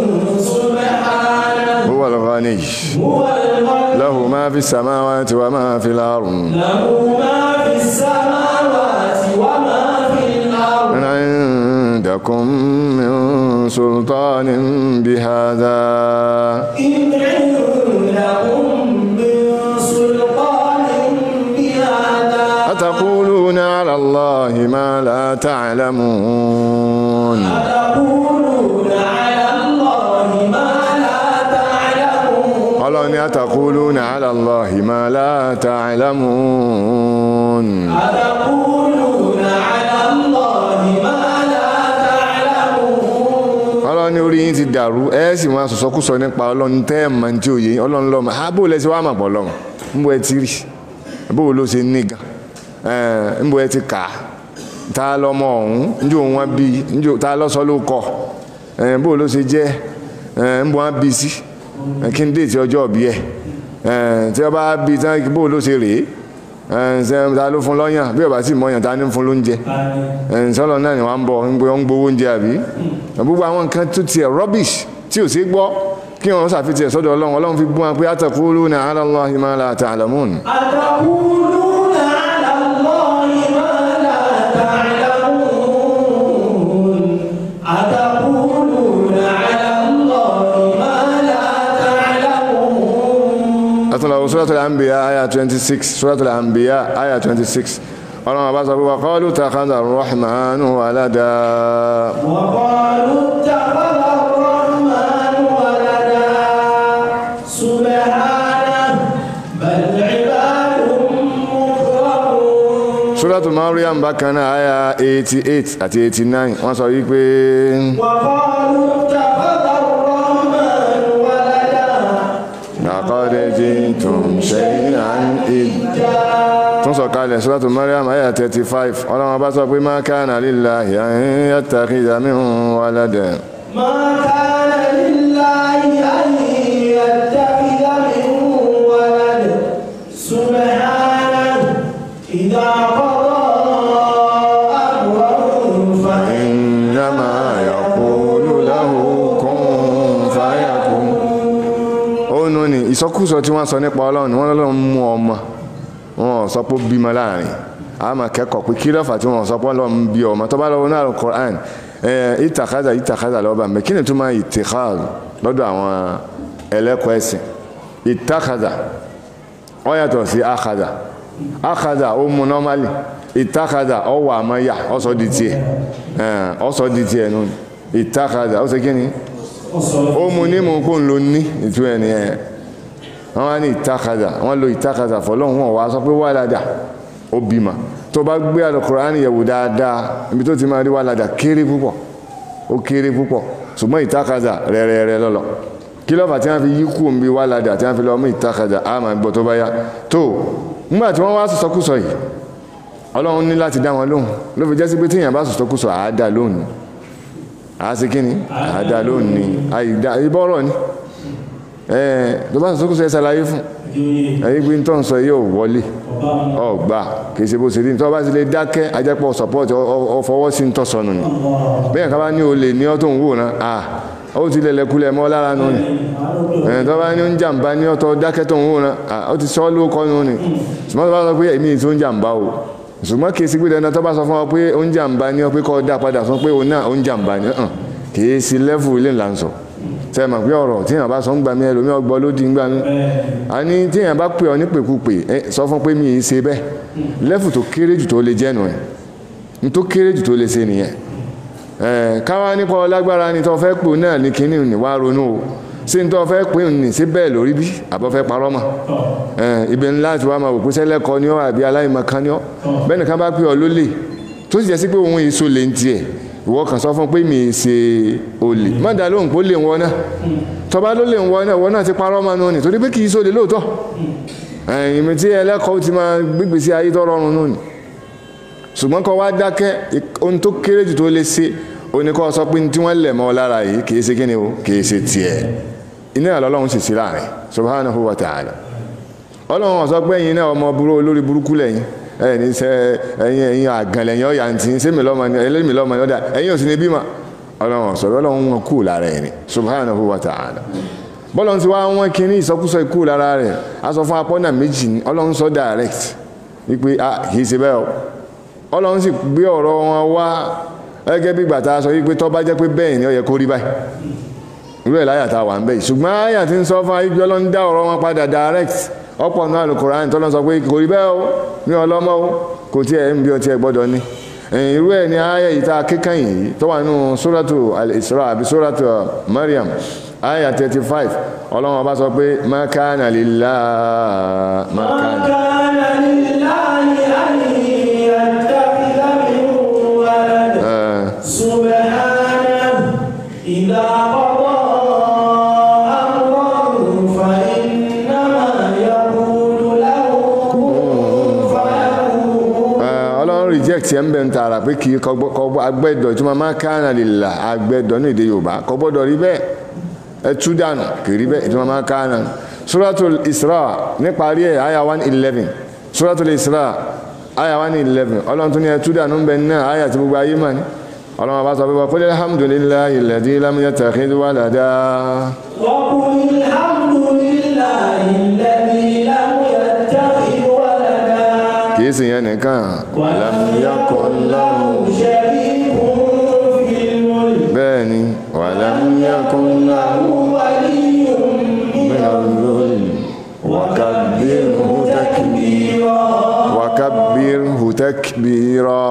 سبحانه هو الغني له ما في السماوات وما في الأرض له ما في السماوات وما في الأرض إن عندكم من سلطان بهذا إن عندكم من سلطان بهذا أتقولون على الله ما لا تعلمون أتقولون على الله ما لا تعلمون قالوا أتقولون على الله ما لا تعلمون أتقولون على الله ما لا تعلمون Ọlọ́run ní orí yín ti dàrú ẹ sì máa sọ̀sọ́kúsọ nípa Ọlọ́run tẹ́ ẹ̀ máa ń tí ò yé Ọlọ́run lọ́mọ àbò lẹ́sẹ̀ wá mà pọ̀ lọ́mọ ń bọ́ ẹ ti rí bó ló ṣe ní gan ń bọ́ ẹ ti kà á ta lọ́mọ ọ̀hún njó wọn bí njó ta lọ́sọ ló kọ bó ló ṣe jẹ́ ń bọ́ wọn bí sí kí n déètì ọjọ́ bí ẹ̀ tí wọ́n bá bí tán bó ló ṣe rèé ta ló fún lọ́yàn bí ọba sì mọ̀yàn ta ní fún lóúnjẹ sọ́lọ́ náà ni wọ́n ń bọ̀ ń gbowó oúnjẹ àbí gbogbo àwọn nǹkan tó tiẹ̀ rubbish tí ò sí gbọ́ kí wọ́n ṣàfihàn sọ́dọ̀ Ọlọ́run fi bú wọn pé ataquluna ala Allahi ma la ta'lamun. أتقولون على الله ما لا تعلمون أتقولون على الله ما لا تعلمون أتلا سورة الأنبياء آية 26 سورة الأنبياء آية 26 ọlọ́run bá sọ pé وقالوا اتخذ الرحمن ولدا وقالوا اتخذ الرحمن ولدا سبحانه بل عباد مكرمون Suratu Maryam bákan náà àyà 88 àti 89 wọ́n sọ wípé وقالوا اتخذ الرحمن ولدا laqad ji'tum shay'an idda tún sọ kalẹ̀ Suratu Maryam àyà 35 ọlọ́run bá sọ pé ma kana lillahi an yattakhidha min waladan ما كان لله أن يتخذ من ولد سبحانه إذا قضى أمرا innama yaqulu lahu kun fayakun. ó nù ní ìsọkúsọ tí wọ́n sọ nípa ọlọ́run wọ́n lọ́lọ́run mú ọmọ wọn sọ pé bímọ láàrin a máa kẹ́kọ̀ọ́ pé kí lọ́fà tí wọ́n sọ pé ọlọ́run bí ọmọ tó bá lọ́wọ́ náà Al-Qur'an ìtàkádà lọ́ba mẹ́ kí ni tó máa ìtìkáàd lọ́dọ̀ àwọn ẹlẹ́kọ̀ọ́ ẹ̀sìn ìtàkádà ó yàtọ̀ sí àkádà ó mú nọ́málì ìtàkádà ó wà àmọ́yà ọ̀sọ̀ di tiẹ̀ nù ìtàkádà ó ṣe kí ni ó mú ní mú kó ń lo ní ìtú ẹni ẹ̀ wọ́n wá ní ìtàkádà wọ́n lo ìtàkádà fọlọ́hún wọn wá sọ pé wàládà ó bímọ tó bá gbé Al-Qur'ani yẹ̀wò dáadáa ibi tó ti máa rí wàládà kéré púpọ̀ ó kéré púpọ̀ ṣùgbọ́n ìtàkádà rẹ̀rẹ̀rẹ̀ lọ́lọ́ kí lọ́fà tí wọ́n fi yí kú òmí wàládà tí wọ́n fi lọ mú ìtàkádà á máa gbọ́ tó bá yá tó nígbà tí wọ́n wá sọ̀sọ́kùsọ yìí Ọlọ́run ní láti dá wọn lóhùn ló fi jẹ́ sí pé tí èèyàn bá sọ̀sọ́kùsọ àádá lóhùn àásí kí ni àádá lóhùn ni àìdá ìbọ́rọ̀ ni tó bá sọ̀sọ́kùsọ ẹ ṣàlàyé fún ẹ̀yí pé tó ń sọ yóò wọlé ọgbà kìí ṣe bó ṣe rí tó bá ti lè dákẹ́ ajẹ́pọ̀ support ọfọwọ́ sí ń tọ́sọnù ni bẹ́ẹ̀ ká bá ní olè ní ọ́ tó ń wò náà ó ti lẹ̀lẹ̀kulẹ̀ mọ́ lára nù ni tó bá ní ó ń jàǹbá ní ọ́tọ́ dákẹ́ tó ń wò náà ó ti sọ́ ló kọ́ nù ni ṣùgbọ́n tó bá sọ pé èmi tó ń jàǹbá o ṣùgbọ́n kìí sí pé dandan tó bá sọ fún ọ pé ó ń jàǹbá ní ọ pé kọ́ dá padà sọ pé òun náà ó ń jàǹbá ní kìí sí lẹ́fù ilé ńlá ń sọ tẹ́ mọ̀ pé ọ̀rọ̀ tí èèyàn bá sọ ń gbà mí ẹlòmí ọgbọ́ ló di ń gbà mí a ní tí èèyàn bá pè ọ ní pèkúpè sọ fún pé mi ì ṣe bẹ́ẹ̀ lẹ́fù tó kéré jù tó lè jẹ́nu ẹ̀ ní tó kéré jù tó lè ṣe nìyẹn káwá nípa lágbára ní tó fẹ́ pò náà ní kíní ní wá ronú o sí ní tó fẹ́ pè ní sí bẹ́ẹ̀ lórí bí àbọ̀ fẹ́ parọ́ mọ́ ibi ńlá tí wàá máa wò pé sẹ́lẹ̀kọ́ ni ọ́ àbí aláìmọ̀kan ni ọ́ bẹ́ẹ̀ nìkan bá pè ọ́ lólè tó sì jẹ́ sí pé òun èso lè ń tiẹ̀ ìwọ kan sọ fún pé mi ṣe olè má dá lóhùn pé ó lè ń wọ náà tọba ló lè ń wọ náà wọ náà ti parọ́ mọ́ nù ní torí pé kì í sólè lóòótọ́ ìmì tí ẹlẹ́kọ̀ọ́ ti máa gbígbé sí ayé tó rọrùn nù ní ṣùgbọ́n kọ́ wá dákẹ́ ohun tó kéré jù tó lè ṣe oníkọ́ sọ pé tí wọ́n lẹ̀ mọ́ lára yìí kìí ṣe kíni o kìí ṣe tiẹ̀ iná Ọlọ́run sì sí láàrin subhanahu wa ta'ala Ọlọ́run sọ pé ẹ̀yin náà ọmọ burú olórí burúkú lẹ́yìn ẹ̀yin àgàn lẹ́yìn ọ̀yà ntì sẹ́mi lọ́mọ ni ẹlẹ́mi lọ́mọ ni ọ̀dà ẹ̀yin ò sì ní bímọ Ọlọ́run sọ Ọlọ́run wọn kú lára ẹ̀ ni subhanahu wa ta'ala bọ́lọ́n ti wá wọn kíní ìsọkúsọ ikú lára rẹ̀ a sọ fún apọ́nà méjì ní Ọlọ́run sọ direct wípé kìí ṣe bẹ́ẹ̀ Ọlọ́run sì gbé ọ̀rọ̀ wọn wá gẹ́gẹ́ bí gbàtà sọ wípé tó bá jẹ́ pé bẹ́ẹ̀ ni ó yẹ kó rí báyìí irú ẹ̀ láyà tá a wà ń bẹ̀ yìí ṣùgbọ́n àyà ti ń sọ fún ayé Ọlọ́run dá ọ̀rọ̀ wọn padà direct ọ̀pọ̀ náà Al-Qur'an tó lọ́n sọ pé kò rí bẹ́ẹ̀ o ní ọlọ́mọ o kò tí ẹ̀ ń bí ọtí ẹ̀ gbọ́dọ̀ ní irú ẹ̀ ni àyà yìí tá a kíkàn yìí tó wà nínú Suratu Al-Isra àbí Suratu Maryam àyà 35 Ọlọ́run bá sọ pé ma kana lillahi ma kana lillahi subhanahu idha qada amran fa innama yaqulu lahu kun fayakun. Ọlọ́run reject ẹ̀ ń bẹ̀ ń tààrà pé kì í agbẹ́dọ̀ tí ma kana lillahi agbẹ́dọ̀ ní èdè Yorùbá kò gbọ́dọ̀ rí bẹ́ẹ̀ ẹtú dànù kì í rí bẹ́ẹ̀ ìtumọ̀ máa kana. Suratul Isra níparí ẹ̀ àyà 111 Suratul Isra àyà 111 Ọlọ́run tún ní ẹtú dànù ń bẹ̀ náà àyà tí gbogbo ayé mà ní Ọlọ́run bá sọ pé qul alhamdulillahi alladhi lam yattakhidh walada. Wa qul alhamdulillahi alladhi lam yattakhidh walada. Kìí sì yẹn nìkan. Wa lam yakun lahu sharikun fil mulk. Bẹ́ẹ̀ni wa lam yakun lahu waliyyun minal dhulm. wa kabbirhu takbira. Wa kabbirhu takbira.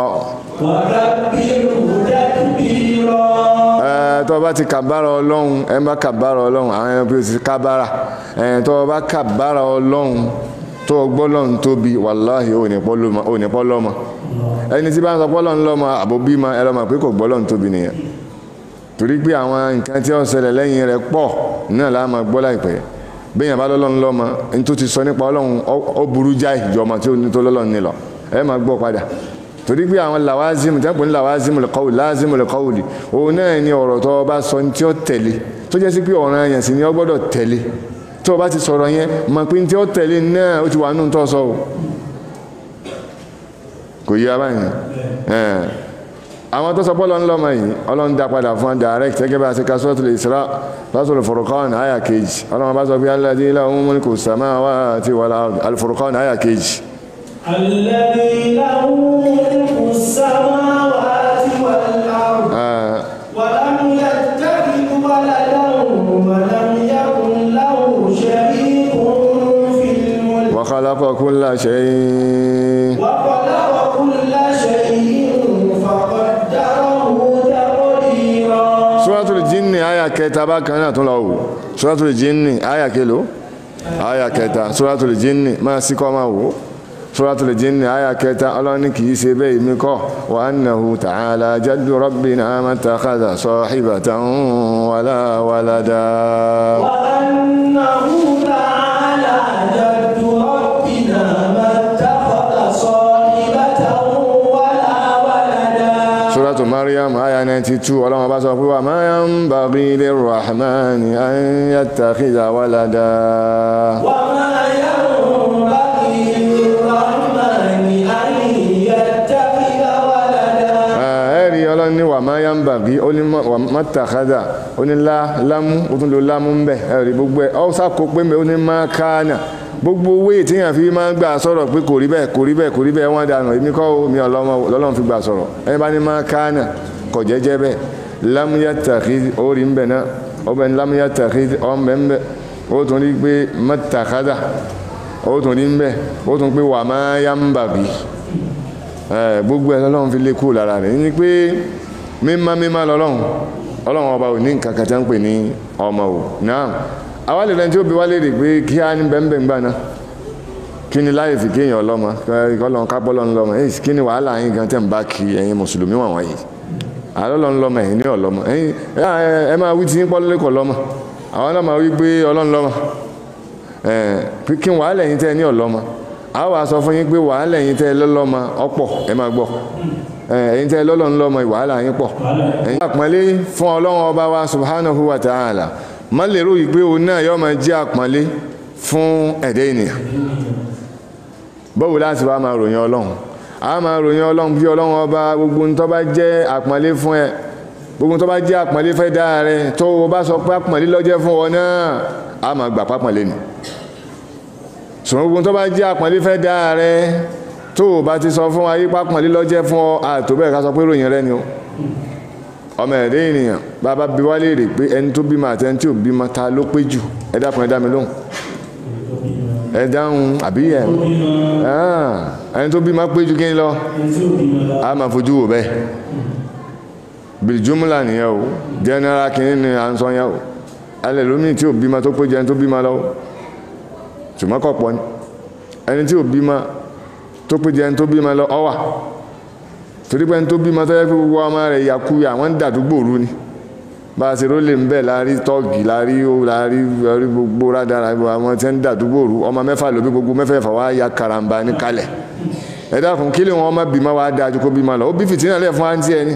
Tó bá ti kàbára Ọlọ́run ẹ bá kàbára Ọlọ́run àwọn ẹni bí ó ti kàbára tó bá kàbára Ọlọ́run tó gbọ́lọ́run tóbi wàláhì ò ní pọ́ lọ́mọ ẹni tí bá ń sọ pọ́lọ́run lọ́mọ àbóbí ma ẹlọ́mọ pé kò gbọ́lọ́run tóbi nìyẹn torí pé àwọn nǹkan tí ó ṣẹlẹ̀ lẹ́yìn rẹ̀ pọ̀ náà láàmà gbọ́ láìpẹ́ bẹ́yàn bá lọ́lọ́run lọ́mọ ní tó ti sọ nípa Ọlọ́run ó burú jáì jọmọ tí ó ní tó lọ́lọ́run nílọ ẹ máa gbọ́ padà torí pé àwọn làwázìmù tẹ́pọ̀ ní làwázìmù lẹ́kọ́wùlì lázìmù lẹ́kọ́wùlì òun náà ni ọ̀rọ̀ tó bá sọ tí ó tẹ̀lé tó jẹ́ sí pé ọ̀ràn èèyàn sì ni ó gbọ́dọ̀ tẹ̀lé tó bá ti sọ̀rọ̀ yẹn mọ̀ pé tí ó tẹ̀lé náà ó ti wà nínú tó sọ o kò yí abáyìn àwọn tó sọ pé Ọlọ́run lọ́mọ yìí Ọlọ́run dá padà fún direct gẹ́gẹ́ bá a ṣe ka Suratul Isra Suratul Furqan àyà kejì Ọlọ́run bá sọ pé alladhi lahu mulku samawati wal ard Al-Furqan àyà kejì. الذي له ملك السماوات والأرض ولم يتخذ ولدا ولم يكن له شريك في الملك وخلق كل شيء فقدره تقديرا. Suratul Jinni àyà kẹta bákan náà tún lọ wò Suratul Jinni àyà kelo àyà kẹta Suratul Jinni máa sí kọ́ máa wò Suratul Jinni àyà kẹta Ọlọ́run ní kìí ṣe bẹ́ẹ̀ mi kọ́ wa annahu ta'ala jaddu rabbina ma takhadha sahibatan wala walada. Wa annahu ta'ala jaddu rabbina ma takhadha sahibatan wala walada. Suratu Maryam àyà 92 Ọlọ́run bá sọ pé wa ma yanbaghi lirrahmani an yattakhidha walada. Wa ma Ọlọ́run ní wà máa yá ń bà bí ó ní mọ́tàkádà ó ní lámú ó tún lo lámú ń bẹ̀ ẹ̀rí gbogbo ẹ̀ ọ́ sákò pé ó ní máa káánà gbogbo owó tíyàn fi máa ń gbà sọ̀rọ̀ pé kò rí bẹ́ẹ̀ kò rí bẹ́ẹ̀ kò rí bẹ́ẹ̀ wọ́n dànù èmi kọ́ omi Ọlọ́run fi gbà sọ̀rọ̀ ẹni bá ní máa káánà kò jẹ́jẹ́ bẹ́ẹ̀ lámúyàtàkì ó rí ń bẹ̀ náà ó bẹ̀ ní lámúyàtàkì ó ń bẹ̀ ń bẹ̀ ó tún rí pé mọ́tàkádà ó tún rí ń bẹ̀ ó tún pé wà máa yá ń bà bí gbogbo ẹ̀ lọ́lọ́run fi lé kúrò lára rẹ̀ ní pé mímá ọlọ́run ọba ò ní nǹkan kan tí wọ́n ń pè ní ọmọ ò náà àwa lè rẹni tí ó bi wá léèrè pé kí á ní bẹ́ẹ̀ gbà náà kí ni láyé fi kéèyàn ọlọ́mọ kọ́lọ́n kápọ́lọ́n lọ́mọ kí ni wàhálà yín gan tẹ́ ń bá kí ẹ̀yin mùsùlùmí wọ̀n yìí àlọ́lọ́n lọ́mọ ẹ̀yin ní ọlọ́mọ ẹ máa wí tí yín pọ́lọ́lẹ́kọ̀ lọ́mọ àwọn náà máa wí pé ọlọ́run lọ́mọ kí wàhálà yín tẹ́ ní ọlọ́mọ a wà sọ fún yín pé wàhálà yín tẹ́ lọ́lọ́mọ ọ̀pọ̀ ẹ máa gbọ́ ẹ̀yin tẹ́ lọ́lọ́run lọ́mọ wàhálà yín pọ̀ ẹ̀yin àpọ́nlé fún ọlọ́run ọba wa subhanahu wa ta'ala má lè rò yìí pé òun náà yọ́ máa jẹ́ àpọ́nlé fún ẹ̀dẹ́ ènìyàn bọ́wọ́ láti wá máa ròyìn ọlọ́run a máa ròyìn ọlọ́run bí ọlọ́run ọba gbogbo tó bá jẹ́ àpọ́nlé fún ẹ gbogbo tó bá jẹ́ àpọ́nlé fẹ́ dáa rẹ tó o bá sọ pé àpọ́nlé lọ́jẹ́ fún ọ náà a máa gbà pápọ́nlé ni ṣùgbọ́n gbogbo tó bá jẹ́ àpọ́nlé fẹ́ dáa rẹ tó o bá ti sọ fún ayé pápọ́nlé lọ́jẹ́ fún ọ àtò bẹ́ẹ̀ ká sọ pé ròyìn rẹ ni o ọmọ ẹ̀dẹ́ ènìyàn bàbá bí wá léèrè pé ẹni tó bímọ àti ẹni tí ò bímọ ta ló pé jù ẹ dákun ẹ dá mi lóhùn ẹ dáhùn àbí ẹ ẹni tó bímọ pé jù kí n lọ a máa fojú wò bẹ́ẹ̀ bìjúmùlà nìyẹn o jẹnẹra kìíní ni à ń sọ yẹn o alẹ́ lómi tí ò bímọ tó pé jù ẹni tó bímọ lọ ṣùgbọ́n kọ̀ pọ̀ ni ẹni tí ò bímọ tó pé jù ẹni tó bímọ lọ ọ wà torí pé ẹni tó bímọ tó yẹ kó gbogbo ọmọ rẹ̀ yakuya wọ́n ń dàdúgbò rú ni bá a ṣe ró lè ń bẹ̀ láàrí tọ́ọ̀gì láàrí gbogbo rádàrà àwọn tí ń dàdúgbò rú ọmọ mẹ́fà ló bí gbogbo mẹ́fẹ̀ẹ̀fà wá ya karamba ní kalẹ̀ ẹ dákun kí lè wọn ọmọ bímọ wá dájú kó bímọ lọ ó bí fìtínà lẹ̀ fún àǹtí ẹni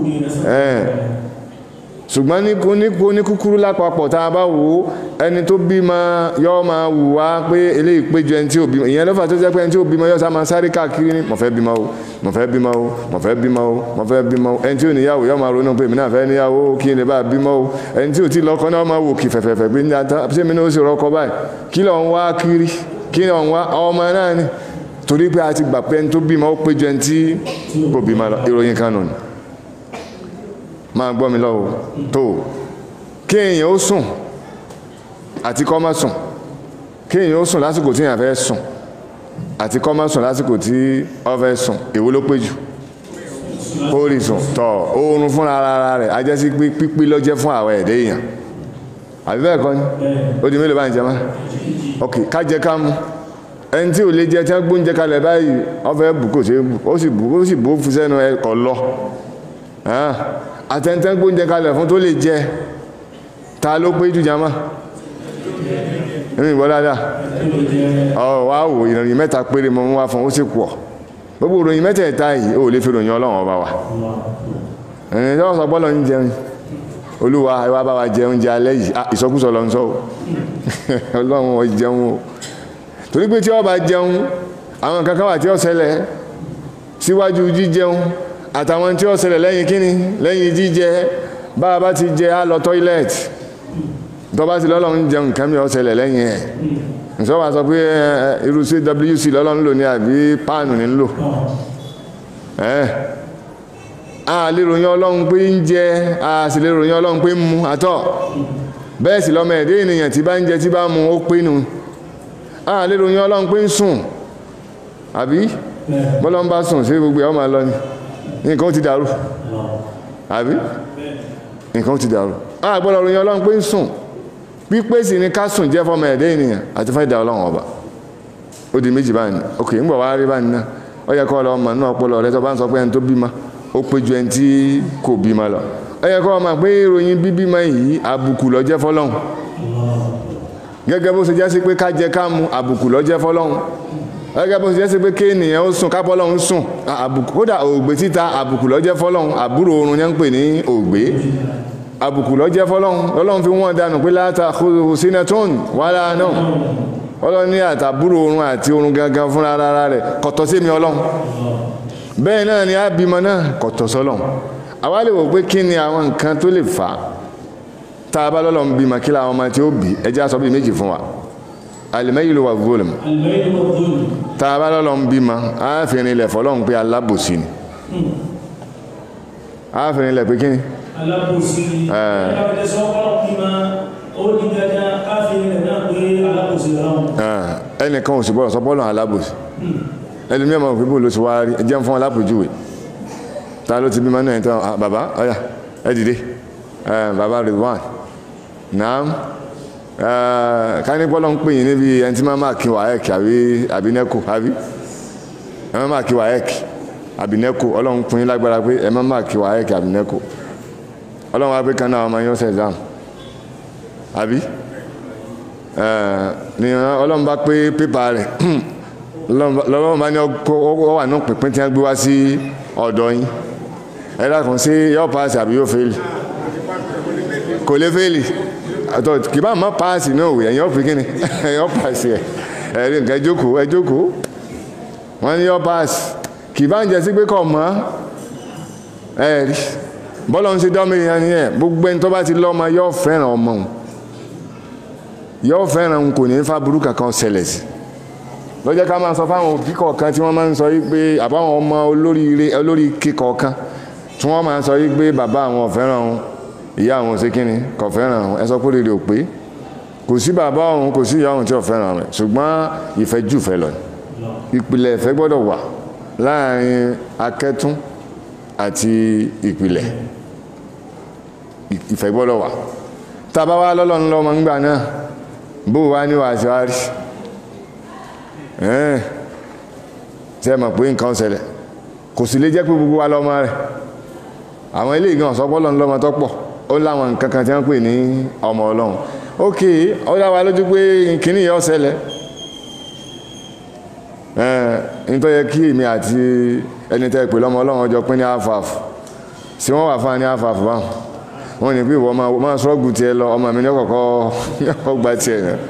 ṣùgbọ́n ní kúkúrú lápapọ̀ tá a bá wò ó ẹni tó bímọ yọ́ máa wù wá pé eléyìí péjọ ẹni tí ò bímọ ìyẹn lọ́fà tó jẹ́ pé ẹni tí ò bímọ yọ́ sá máa sáré káàkiri ní mo fẹ́ bímọ o mo fẹ́ bímọ o mo fẹ́ bímọ o mo fẹ́ bímọ o ẹni tí ò níyàwó yọ́ máa ronú pé èmi náà fẹ́ níyàwó kí n lè bá bímọ o ẹni tí ò tí lọ́kọ náà máa wò kì fẹ̀fẹ̀fẹ̀ pé ṣé mi náà ó sì rọ́kọ báyìí kí ló ń wá kiri kí ló ń wá ọmọ náà ni torí pé a ti gbà pé ẹni tó bímọ ó péjọ ẹni tí kò bímọ lọ ìròyìn kan nù ni máa gbọ́ mi lọ́wọ́ tó kéèyàn ó sùn àti kó má sùn kéèyàn ó sùn lásìkò tí èèyàn fẹ́ sùn àti kó má sùn lásìkò tí ó fẹ́ sùn èwo ló pé jù ó rí sùn tọ̀ oorun fúnra ara rẹ̀ a jẹ́ sí pípí ló jẹ́ fún àwọn ẹ̀dẹ́ èèyàn àbí bẹ́ẹ̀ kọ́ ni ó di mélòó báyìí jẹ́ má ok ká jẹ ká mú ẹni tí ò lè jẹ tí wọ́n gbóúnjẹ kalẹ̀ báyìí ó fẹ́ bù kò ṣe é bù ó sì bù ó fi sẹ́nu ẹ̀kọ́ lọ àtẹ́ntẹ́ gbóúnjẹ kalẹ̀ fún tó lè jẹ ta ló pé jù jama inú ìbọn dáadáa wá wò ìròyìn mẹ́ta péré mọ́ wá fún ó sì pọ̀ gbogbo ìròyìn mẹ́tẹ̀ẹ̀ta yìí ó lè fi ròyìn ọlọ́run ọba wa ẹ̀yìn tó sọ bọ́lọ̀ ń jẹun olúwa ìwà bá wa jẹ oúnjẹ alẹ́ yìí ìsọkúsọ lọ ń sọ ọlọ́run ò jẹun o torí pé tí ó bá jẹun àwọn kankan wà tí ó ṣẹlẹ̀ síwájú jíjẹun àtàwọn tí ó ṣẹlẹ̀ lẹ́yìn kíni lẹ́yìn jíjẹ bá a bá ti jẹ á lọ tọ́ílẹ̀tì tó bá ti lọ́lọ́run jẹun nǹkan mi ó ṣẹlẹ̀ lẹ́yìn ẹ̀ ǹsọ́ wa sọ pé irú CWC lọ́lọ́run lò ní àbí páànù ní lò a lè ròyìn ọlọ́run pé ń jẹ a sì lè ròyìn ọlọ́run pé ń mu àtọ̀ bẹ́ẹ̀ sì lọ́mọ ẹ̀dẹ́ ènìyàn tí bá ń jẹ tí bá mu ó pé nu a lè ròyìn ọlọ́run pé ń sùn àbí bọ́lọ́run bá sùn sí gbogbo ẹ̀ ó máa lọ ni nǹkan ti dàrú àbí nǹkan ti dàrú a gbọ́dọ̀ ròyìn ọlọ́run pé ń sùn pípé sì ní ká sùn jẹ́ fọmọ ẹ̀dẹ́ ènìyàn àti fún ìdá ọlọ́run ọba ó di méjì báyìí ok ń bọ̀ wá rí báyìí náà ó yẹ kọ́ ọ lọ ọmọ náà ọpọlọ rẹ tó bá ń sọ pé ẹni tó bímọ ó pé ju ẹni tí kò bímọ lọ ó yẹ kọ́ ọ mọ̀ pé ìròyìn bíbímọ yìí àbùkù ló jẹ́ fọlọ́run gẹ́gẹ́ bó ṣe jẹ́ sí pé ká jẹ ká mu àbùkù ló jẹ́ fọlọ́run gẹ́gẹ́ bó ṣe jẹ́ sí pé kéènìyàn ó sùn kápọ́lọ́run sùn àbùkù kódà ògbé títa àbùkù ló jẹ́ fọlọ́run àbúrò oorun yẹn ń pè ní ògbé àbùkù ló jẹ́ fọlọ́run ọlọ́run fi wọ́n dànù pé la ta'khudhuhu sinatun wala nawm ọlọ́run ní àtàbúrò oorun àti oorun gangan fúnra ara rẹ̀ kọ̀tọ̀ sí mi ọlọ́run bẹ́ẹ̀ náà ni àbímọ náà kọ̀tọ̀ sọ́lọ́run àwa lè wò pé kí ni àwọn nǹkan tó lè fà á tá a bá lọ́lọ́run bímọ kí làwọn ọmọ tí ó bí ẹjẹ́ aṣọ bíi méjì fún wa al-maylu wa dhulm tá a bá lọ́lọ́run bímọ àáfin ilẹ̀ fọlọ́run pé alábòsí ni àáfin ilẹ̀ pé kí ni alábòsí ẹnìkan ò sì gbọ́dọ̀ sọ bọ́ọ̀lù alábòsí ẹlùmí ọmọ òfin bóòlù sí wá rí ẹjẹ́ fún alápòjúwe ta ló ti bímọ náà tán bàbá ọ̀yà ẹ dìde bàbá Ridwan naam kánípọ́lọ́ ń pè yín níbi ẹni tí máa kí wáyẹ̀kì àbí nẹ́kò àbí ẹ máa kí wáyẹ̀kì àbí nẹ́kò ọlọ́run pín in lágbára pé ẹ máa kí wáyẹ̀kì àbí nẹ́kò ọlọ́run wá pé kan náà ọmọ yín ó ṣe exam àbí ni ọlọ́run bá pé pépà rẹ̀ lọ́wọ́n bá ní ọkọ̀ wà náà pínpín tí wọ́n gbé wá sí ọ̀dọ̀ yín ẹ̀dá kan sí yọ́ paasi àbí yóò fẹ́lì kò lè fẹ́lì àtọ̀ kì bá má paasi náà wò ẹ̀yìn ọ̀pìn kíni yọ́ paasi ẹ̀rí nǹkan ẹjókòó wọ́n ní yọ́ paasi kì bá ń jẹ́ sí pé kọ̀ mọ́ ẹ̀rí bọ́lọ̀ ń ṣe dọ́mọ èèyàn ni ẹ̀ gbogbo ẹni tó bá ti lọ́mọ yọ́ fẹ́ràn ọmọ yọ́ fẹ́ràn kò ní fáburú kankan ṣẹlẹ̀ sí lọ́jọ́ ká máa sọ fáwọn òbí kọ̀ọ̀kan tí wọ́n máa ń sọ yí pé àbáwọn ọmọ olórí kíkọ̀ọ̀kan tí wọ́n máa ń sọ yí pé bàbá àwọn ò fẹ́ràn òun ìyá àwọn ò ṣe kíni kò fẹ́ràn òun ẹ sọ pé rèé ò pé kò sí bàbá òun kò sí ìyá òun tí ò fẹ́ràn rẹ̀ ṣùgbọ́n ìfẹ́ jù fẹ́ lọ ìpìlẹ̀ ìfẹ́ gbọ́dọ̀ wà láàrin akẹ́tún àti ìpìlẹ̀ ìfẹ́ gbọ́dọ̀ wà tá a bá wá lọ́lọ́run lọ́mọ ńgbà náà bó wá ní wàá ṣe wá rí ṣe mọ̀ pé nǹkan ṣẹlẹ̀ kò sì lè jẹ́ pé gbogbo wa lọ́mọ rẹ̀ àwọn ilé ìgbọ̀n sọpọ́lọ́ lọ́mọ tó pọ̀ ó láwọn nǹkan kan tí wọ́n pè ní ọmọ ọlọ́run ok ó dá wa lójú pé kìíní yọ ṣẹlẹ̀ nítorí yẹ kí èmi àti ẹni tẹ́ pè lọ́mọ ọlọ́run ọjọ́ pín ní àfààfù sí wọ́n wà fún ní àfààfù báwọn wọ́n ní pé ìwọ máa sọ́ọ̀gù tiẹ̀ lọ ọmọ mi ní ọkọ̀ọ̀kọ́ gba tiẹ̀ náà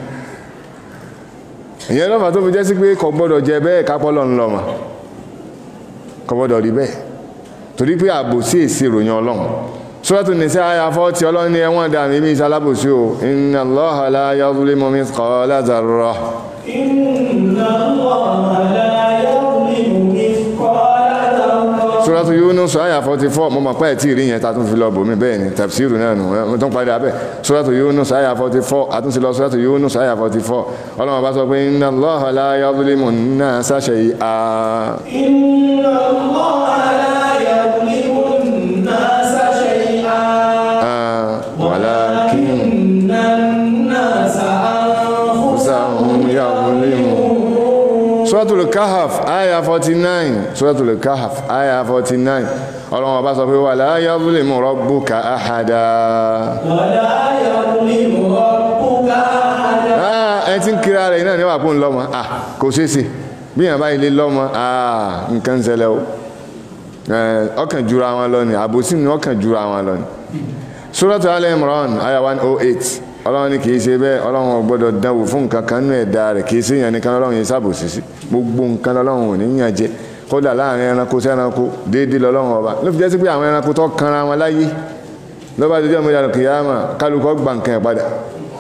ìyẹn lọ́fà tó fi jẹ́ sí pé kò gbọ́dọ̀ jẹ bẹ́ẹ̀ kápọ́lọ̀ ń lọ́mà kò gbọ́dọ̀ rí bẹ́ẹ̀ torí pé àbòsí èsì ìròyìn ọlọ́run Suratu Nisa àyà 40 ọlọ́run ní ẹwọ́n dà mí bí ìsalábòsí o inna Allaha la yazlimu mithqala dharra inna Allaha la yazlimu mithqala dharra Suratu Yunus àyà 44 mo mọ̀ pé tí ìrí yẹn ta tún fi lọ bòmí bẹ́ẹ̀ ni tafsiru náà nù mo tún padà bẹ́ẹ̀ Suratu Yunus àyà 44 àtúnṣe lọ Suratu Yunus àyà 44 ọlọ́run bá sọ pé inna Allaha la yazlimu an-nasa shay'an inna Allaha la yazlimu an-nasa shay'an walakinna an-nasa anfusahum yazlimun Suratul Kahf àyà 49 Suratul Kahf àyà 49 ọlọ́run bá sọ pé wala yazlimu rabbuka ahada wala yazlimu rabbuka ahada ẹ tí ń kíra rẹ̀ iná ní wà pún lọ́mọ kò ṣeéṣe bí yàn bá ilé lọ́mọ nǹkan ń ṣẹlẹ̀ o ọkàn jura wọn lọ ni àbòsí ni ọkàn jura wọn lọ ni Suratul Al-Imran àyà 108 ọlọ́run ní kìí ṣe bẹ́ẹ̀ ọlọ́run ò gbọ́dọ̀ dánwò fún nǹkan kan nínú ẹ̀dá rẹ̀ kìí ṣe èèyàn nìkan ọlọ́run yìí ṣàbòsí sí gbogbo nǹkan ọlọ́run ò ní yàn jẹ kódà láàrin ẹranko sí ẹranko déédéé lọ́lọ́run ọba ló fi jẹ́ sí pé àwọn ẹranko tó kanra wọn láyé lọ́ba tó jẹ́ ọmọ ìyá kìyàmà kálukọ́ gbà nǹkan ẹ̀ padà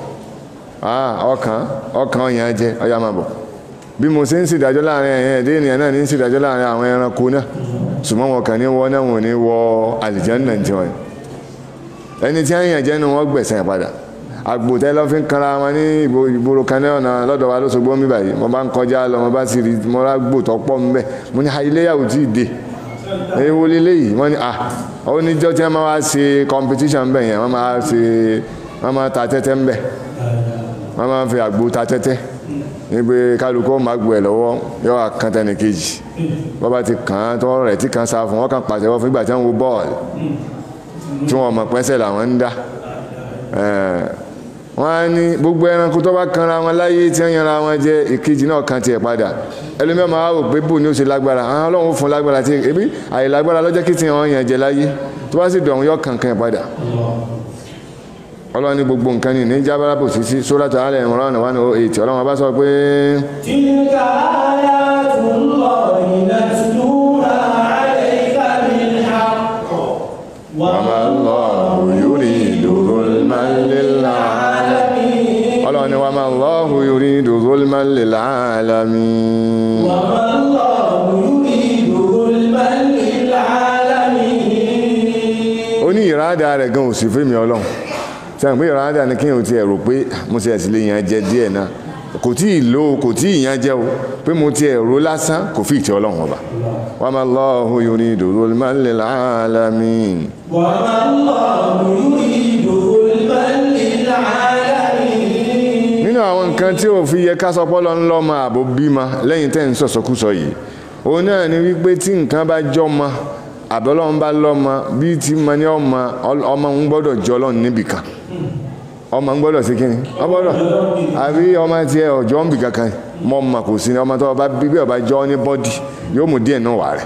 ọkàn ọ̀yàn jẹ ọ̀yà máa bọ̀ bí mo ṣe ń ṣèdájọ́ láàrin ẹ̀yìn ẹ̀dẹ́ ènìyàn náà ní ṣèdájọ́ láàrin àwọn ẹranko náà ṣùgbọ́n wọn kàn ní wọ́n náà wọn ní wọ àlìjánnà tí wọn ẹni tí àyàn jẹ́ nu wọn gbẹ̀sẹ̀ padà àgbòtẹ́ lọ́ fi ń kanra wọn ní ìgboro kan náà ọ̀nà lọ́dọ̀ wa lóṣogbo mi báyìí mo bá ń kọjá lọ mo bá sì rí mo rá gbòtọ́ pọ̀ mbẹ́ mo ní iléyàwó tí ì dé ewu lílé yìí wọ́n ní ó níjọ́ tí wọ́n máa wá ṣe competition mbẹ́ yẹn wọ́n máa ta tẹ́tẹ́ mbẹ́ wọ́n máa fi àgbò ta tẹ́tẹ́ nígbè kálukọ́ máa gbọ́ ẹ̀ lọ́wọ́ yọ àkàntẹ́nì kejì bọ́bá ti kàn án tọ́wọ́ rẹ̀ tí kan sá fún wọn kàn pàṣẹwọ́ fún ìgbà tí wọ́n wo bọ́ọ̀lù tí wọ́n mọ̀ pẹ́sẹ̀ làwọn ń dá wọ́n á ní gbogbo ẹranko tó bá kanra wọn láyé tí wọ́n yanra wọn jẹ ìkejì náà kan tiẹ̀ padà ẹlòmíì máa wò pé bò ní ó ṣe lágbára àwọn ọlọ́run fún lágbára tí ebi àìlágbára lọ́jọ́ kí tí wọ́n yàn jẹ láyé tó bá sì dọ̀hún yọ kankan padà ọlọ́run ní gbogbo nǹkan ní jábára bò sí sí Suratul Al-Imran 108 ọlọ́run bá sọ pé tilka ayatullahi natluha alayka bil haqq wa ma Allahu yuridu zulman lil alamin ọlọ́run ní wa ma Allahu yuridu zulman lil alamin wa ma Allahu yuridu zulman lil alamin ó ní ìrádà rẹ̀ gan òsì fún mi ọlọ́run sẹ́yìn pé ìrànlọ́dà ní kí n ò ti ẹ̀rọ pé mo ti ẹ̀sìn lè yàn jẹ díẹ̀ náà kò tí ì yàn jẹ o pé mo ti ẹ̀rọ lásán kò fi ìtẹ́ ọlọ́run ọba wa ma Allahu yuridu zulman lil alamin. wa ma Allahu yuridu zulman lil alamin. Nínú àwọn nǹkan tí ó fi yẹ ká sọ pọ́lọ́ ń lọ́mọ àbò bímọ lẹ́yìn tẹ́ ń sọ̀sọ̀kúsọ yìí òun náà ni wípé tí nǹkan bá jọmọ àbọ́lọ́run bá lọ́mọ bí tí mo ní ọmọ ń gbọ́dọ̀ jọ Ọlọ́run níbìkan ọmọ ń gbọ́dọ̀ sí kíni ọgbọ́dọ̀ àbí ọmọ tí ẹ ọjọ́ ń bì kankan mọ́ ọmọ kò sí ní ọmọ tó bá bí ọba jọ ní bọ́dì yóò mú díẹ̀ náà wà rẹ̀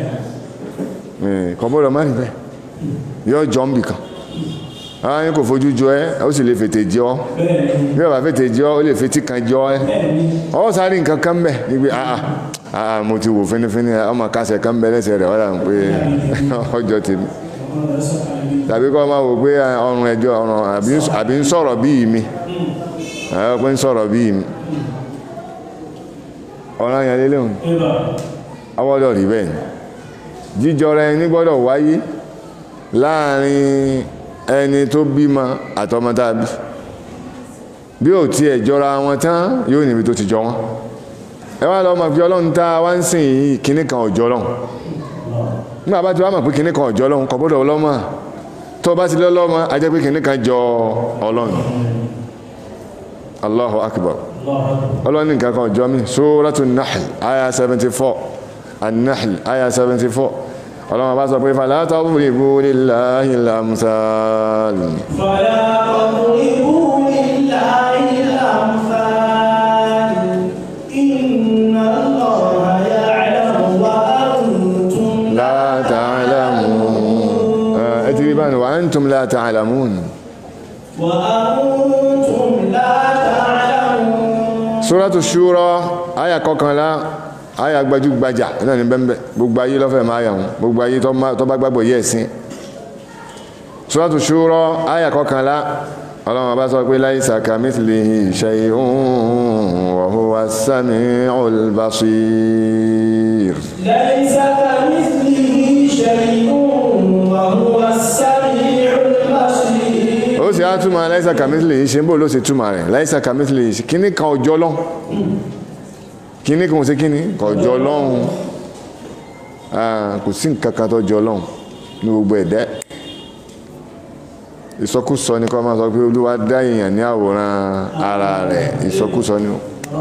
kò gbọ́dọ̀ má rí bẹ́ẹ̀ yóò jọ ń bì kan àwọn yín kò fojú jọ ẹ́ ó sì lè fètè jọ bí ọba fètè jọ ó lè fetí kan jọ ẹ́ ọ sáré nǹkan kan bẹ̀ níbi mo ti wò fínífíní ọmọ kásẹ̀ kan bẹ lẹ́sẹ̀ rẹ̀ wọ́n pé ọjọ́ tèmi tàbí kọ́ máa wò pé ọrùn ẹjọ́ ọrùn àbí ń sọ̀rọ̀ bíi mi pé ń sọ̀rọ̀ bíi mi ọ̀ràn yẹn lélẹ́hùn ọwọ́dọ̀ rí bẹ́ẹ̀ jíjọra ẹni gbọ́dọ̀ wáyé láàrin ẹni tó bímọ àtọmọ tá a bí ò tiẹ̀ jọra wọn tán yóò níbi tó ti jọ wọn ẹ wá lọ mọ̀ pé Ọlọ́run tá a wá ń sìn yìí kíní kan ọ̀jọ́ Ọlọ́run nígbà bá ti wá mọ̀ pé kíní kan ọ̀jọ́ Ọlọ́run kò gbọ́dọ̀ ọlọ́mọ tó bá ti lọ́lọ́mọ a jẹ́ pé kíní kan jọ Ọlọ́run Allahu Akbar Ọlọ́run ní nǹkan kan ọ̀jọ́ mi Suratul Nahl aya 74 An-Nahl aya 74 Ọlọ́run bá sọ pé fala tadribu lillahil amthal fala tadribu lillahil amthal inna Allaha ya'lamu wa antum la ta'lamun اتريبان وأنتم لا تعلمون وأنتم لا تعلمون سورة الشورى آية كوكالا آية gbajúgbajà náà ní bẹ́ẹ̀ gbogbo ayé lọ́fẹ̀ẹ́ máa yà wọ́n gbogbo ayé tó bá gbàgbọ́ yẹ́ ẹ̀sìn Suratu Shura áyà kọkànlá Ọlọ́run bá sọ pé laisa kamithlihi shay'un wa huwa as-sami'ul basir. laisa kamithlihi shay'un wa huwa as-sami'ul basir. Ó sì á túmọ̀ laisa kamithlihi ṣe ń bò ló ṣe túmọ̀ rẹ̀ laisa kamithlihi kíní kan ọjọ́ lọ́hùn kíní kan ṣe kíní kan ọjọ́ lọ́hùn kò sí nǹkan kan tó jọ lọ́hùn ní gbogbo ẹ̀dẹ́. Ìsọkúsọ ni kọ́ máa sọ pé Olúwa dá èèyàn ní àwòrán ara rẹ̀ ìsọkúsọ ni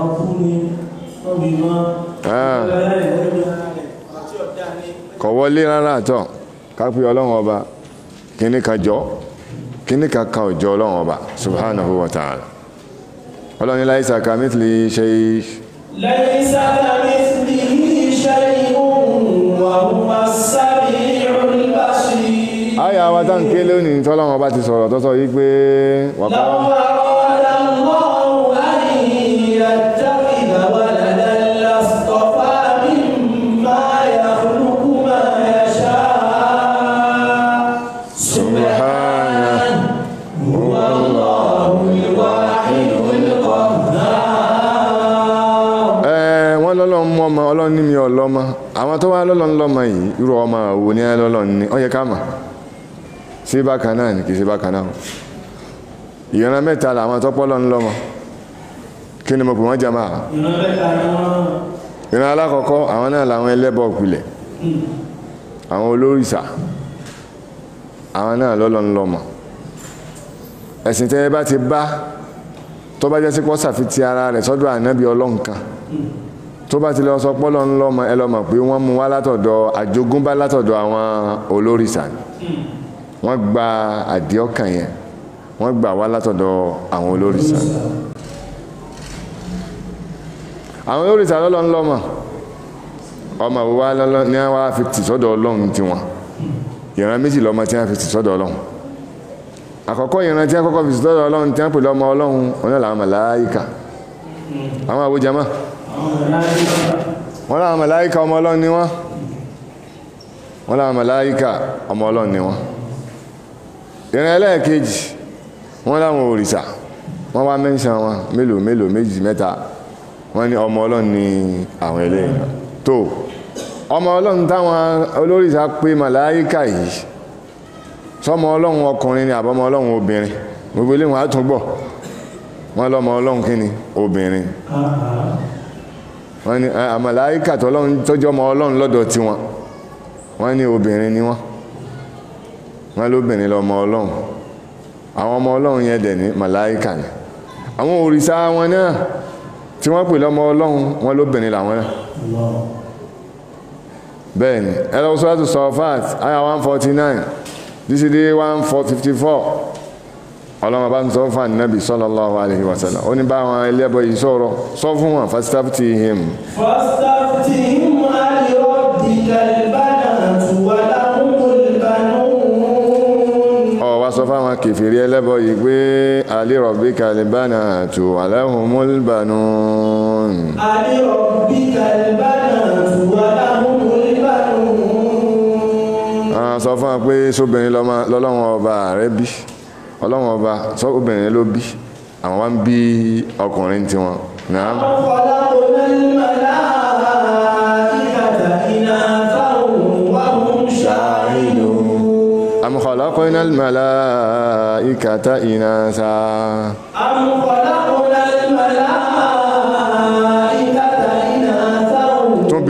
kọ̀ wọlé rárá àtọ̀ kápẹ́ Ọlọ́run ọba kíní kan jọ kíní kan kan ò jọ Ọlọ́run ọba subhanahu wa ta'ala Ọlọ́run ní laisa kamithlihi shay'. laisa kamithlihi shay'un wa huwa as-sami'ul basir. Àyà wa tá ń ké lónìí tọ́lọ́run ọba ti sọ̀rọ̀ tọ́sọ yí pé Ọlọ́run ní mi ọlọ́mọ àwọn tó wá lọ́lọ́n lọ́mọ yìí irú ọmọ wo ní ẹlọ́lọ́n ní ó yẹ ká mọ̀ sí bákan náà ní kìí sí bákan náà ìran mẹ́ta làwọn tó pọ́lọ́ ń lọ́mọ kí ni mo pè wọ́n jama ìran alákọ̀ọ́kọ́ àwọn náà làwọn ẹlẹ́bọ ìpìlẹ̀ àwọn olórìṣà àwọn náà lọ́lọ́n lọ́mọ ẹ̀sìn tẹ́ bá ti bá tó bá jẹ́ sí pọ́ sàfitì ara rẹ̀ sọ́dọ̀ ànábì Ọlọ́run kan tó bá ti lọ sọ pọ́lọ́ ń lọ́mọ ẹ lọ mọ̀ pé wọ́n mú wá látọ̀dọ̀ àjogúnbá látọ̀dọ̀ àwọn olórìṣà wọ́n gba àdíọ́kàn yẹn wọ́n gbà wá látọ̀dọ̀ àwọn olórìṣà àwọn olórìṣà lọ́lọ́ ń lọ́mọ ọmọ wa lọ́lọ́ ní wọ́n á fi tì sọ́dọ̀ Ọlọ́run tiwọn ìran méjì lọ́mọ tí wọ́n fi tì sọ́dọ̀ Ọlọ́run àkọ́kọ́ ìran tí wọ́n kọ́kọ́ fi tì sọ́dọ̀ Ọlọ́run tí wọ́n pè lọ́mọ Ọlọ́run ọ̀nà làwọn màláíkà àwọn àwòjàmá wọ́n láwọn màláíkà ọmọ Ọlọ́run ni wọ́n láwọn màláíkà ọmọ Ọlọ́run ni wọ́n ìran ẹlẹ́ẹ̀kejì wọ́n láwọn òrìṣà wọ́n wá mẹ́ńṣà wọn mélòó méjì mẹ́ta wọ́n ní ọmọ Ọlọ́run ni àwọn eléyìí tó ọmọ Ọlọ́run táwọn olórìṣà pé màláíkà yìí sọmọ Ọlọ́run ọkùnrin ni àbọmọ Ọlọ́run obìnrin gbogbo ilé wọn á tún gbọ́ wọ́n lọ́mọ Ọlọ́run kí ni obìnrin wọ́n ní màláíkà tọ́jọ́ ọmọ ọlọ́run lọ́dọ̀ tiwọn wọ́n ní obìnrin ni wọ́n lóbìnrin lọ́mọ ọlọ́run àwọn ọmọ ọlọ́run yẹn dẹ̀ ní màláíkà ni àwọn òrìṣà wọn náà tí wọ́n pè lọ́mọ ọlọ́run wọ́n lóbìnrin làwọn náà bẹ́ẹ̀ ni ẹ lọ Suratu Safat àyá 149 títí dé 154 ọlọ́run bá ń sọ fún Ànábì sallallahu alaihi wasallam ó ní bá àwọn ẹlẹ́bọ yìí sọ̀rọ̀ sọ fún wọn fastaftihim ali rabbikal banatu wa lahumul banun. ó wá sọ fún àwọn kèfèrí ẹlẹ́bọ yìí pé ali rabbikal banatu wa lahumul banun. ali rabbikal banatu wa lahumul banun. sọ fún wọn pé sóbìnrin lọ́lọ́run ọba rẹ̀ bí ọlọ́run ọba sọ obìnrin ló bí àwọn wá ń bí ọkùnrin tí wọn náà am khalaqna al-malaikata inatha tún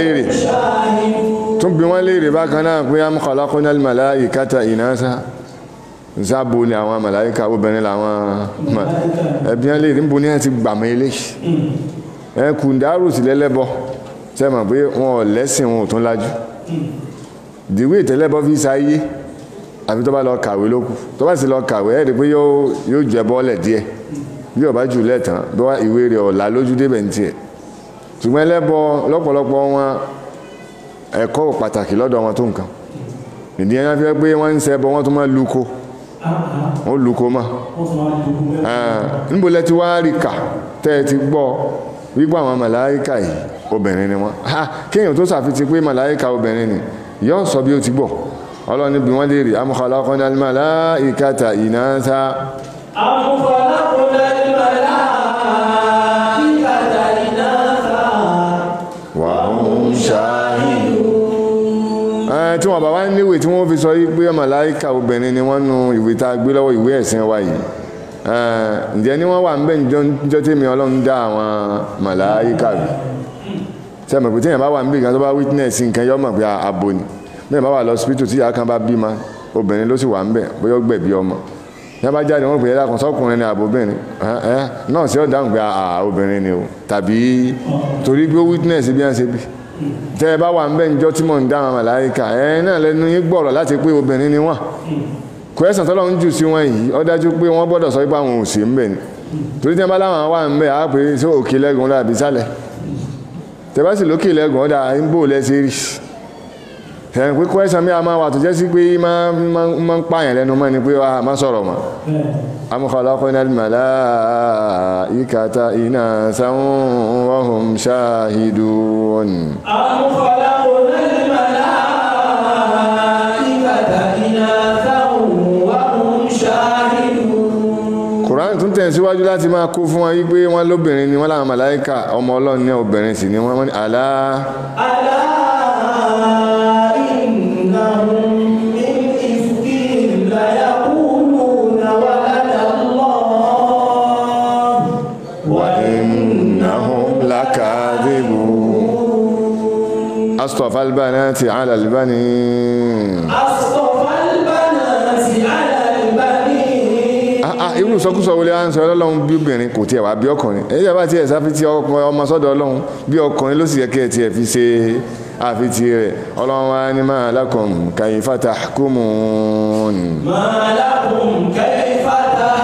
bí wọ́n léèrè bákan náà pé am khalaqna al-malaikata inatha zábò ní àwọn màláíkà obìnrin làwọn ẹbí wọn lè rí níbo ní ẹ ti gbàmọ́ ilé ẹkùn dárò sí lẹ́lẹ́bọ sẹ́mọ̀ pé wọn ò lẹ́sìn wọn ò tún lájú dìwé ìtẹ́lẹ́bọ fi sáyé àfi tó bá lọ kàwé lókù tó bá sì lọ kàwé ẹ̀rí pé yóò jẹ bọ́ọ̀lẹ̀ díẹ̀ bí ọba jù lẹ́tàn bí wọ́n ìwé rẹ̀ ọ̀la lójú débẹ̀ ní tiẹ̀ ṣùgbọ́n ẹlẹ́bọ lọ́pọ̀lọpọ̀ wọn ẹ̀kọ́ pàtàkì lọ́dọ̀ wọn tó nǹkan ìdí ẹ̀yà fi pé wọ́n ń ṣẹbọ wọ́n tún máa lúko wọ́n lúko mọ́ níbo lẹ ti wá rí kà tẹ́ ẹ ti gbọ́ wípé àwọn màláíkà yìí obìnrin ni wọ́n kéèyàn tó ṣàfitì pé màláíkà obìnrin ni yóò sọ bí ó ti gbọ́ ọlọ́ni bí wọ́n lè rí am khalaqnal malaikata inatha am khalaqnal malaikata inatha wa hum shahidun. Tí wọ́n bá wá níwèé tí wọ́n fi sọ yí pé màláíkà obìnrin ni wọ́n nu ìwé tá a gbé lọ́wọ́ ìwé ẹ̀sìn wa yìí ǹjẹ́ ni wọ́n wà ń bẹ́ níjọ́ tí mi Ọlọ́run dá àwọn màláíkà rí sẹ́mi pé téèyàn bá wà ń bí nǹkan tó bá witness nǹkan yọ́ mọ̀ pé abo ni bẹ́ẹ̀ bá wà lọ hospital tí ìyá kan bá bímọ obìnrin ló sì wà ń bẹ̀ bóyá ó gbẹ̀bí ọmọ yẹn bá jáde wọ́n pè é lákùn sọ́kùnrin ni àbóbìnrin náà sí ọ̀dáhùn pé obìnrin ni o tàbí torí pé ó witness bí wọ́n ṣe bí tẹ́ ẹ bá wà ń bẹ́ níjọ́ tí mò ń dá àwọn màláíkà náà lẹ́nu yín gbọ́rọ̀ láti pé obìnrin ni wọ́n kwẹ́sàn tọ́lọ́ ń jù sí wọn yìí ó dájú pé wọ́n gbọ́dọ̀ sọ pé àwọn ò sí ń bẹ̀ ni torí tí wọ́n bá láwọn wà ń bẹ̀ á pè é sí òkè lẹ́gùn láàbí sálẹ̀ tẹ́ bá sì lókè lẹ́gùn ó dà ń bò lẹ́sẹ̀ rí ẹ̀rìn pé kwẹ́sàn mi a máa wà tó jẹ́ sí pé máa ń pààyàn lẹ́nu mọ́ ni pé wà má sọ̀rọ̀ mọ́ am khalaqnal malaikata inathan wa hum shahidun am khalaqnal malaikata inathan wa hum shahidun. Kùránì tún tẹ̀síwájú láti máa kó fún wọn yí pé wọ́n lóbìnrin ni wọ́n láwọn màláíkà ọmọ Ọlọ́run ní obìnrin sì ni wọ́n ní àlá أصطفى البنات على البنين أصطفى البنات على البنين. irú sọkúsọ wọlé à ń sọ Ọlọ́run bí obìnrin kò tiẹ̀ wá bí ọkùnrin èyí bá tiẹ̀ sáfitì ọmọ sọ́dọ̀ Ọlọ́run bí ọkùnrin ló sì yẹ kí ẹ tiẹ̀ fi ṣe àfitì rẹ̀ Ọlọ́run wa ní ma lakum kayfa tahkumun. Ma lakum kayfa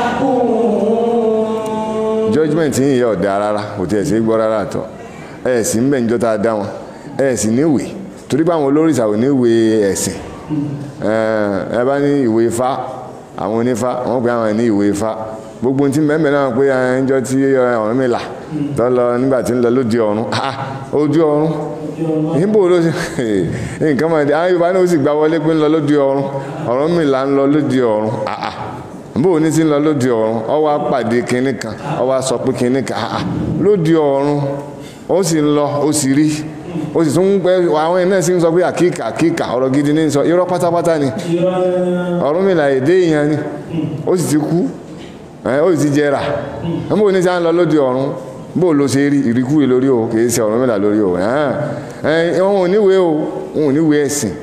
tahkumun. judgement yìí yẹ ọ̀dà rárá kò tiẹ̀ sí gbọ́ rárá tọ́ ẹ̀ sì ń bẹ̀ ń jọta dá wọn ẹ̀ sì níwèé torí báwọn olórìṣà ò níwèé ẹ̀sìn ẹ bá ní ìwé Ifá àwọn onífá wọ́n pè àwọn ní ìwé Ifá gbogbo tí mẹ́mẹ́ náà pé ẹjọ́ tí Ọ̀rúnmìlà tó lọ nígbà tí ń lọ lóde ọ̀run ojú ọ̀run níbo ló ṣe nǹkan máa di àwọn Yorùbá náà ó sì gbá wọlé pé ń lọ lóde ọ̀run Ọ̀rúnmìlà ń lọ lóde ọ̀run bó ní tí ń lọ lóde ọ̀run ó wá pàdé kinní kan ó wá sọ pé kinní kan lóde ọ̀run ó sì ń lọ ó sì rí ó sì tún pẹ́ àwọn iná sí ń sọ pé àkíkà ọ̀rọ̀ gidi ní sọ irọ́ pátápátá ni Ọ̀rúnmìlà èdè èèyàn ni ó sì ti kú ó sì ti jẹrà níbo ní tí a ń lọ lóde ọ̀run bó ló ṣe rí ìríkúrí lórí o kìí ṣe Ọ̀rúnmìlà lórí o wọn ò níwèé o wọn ò níwèé ẹ̀sìn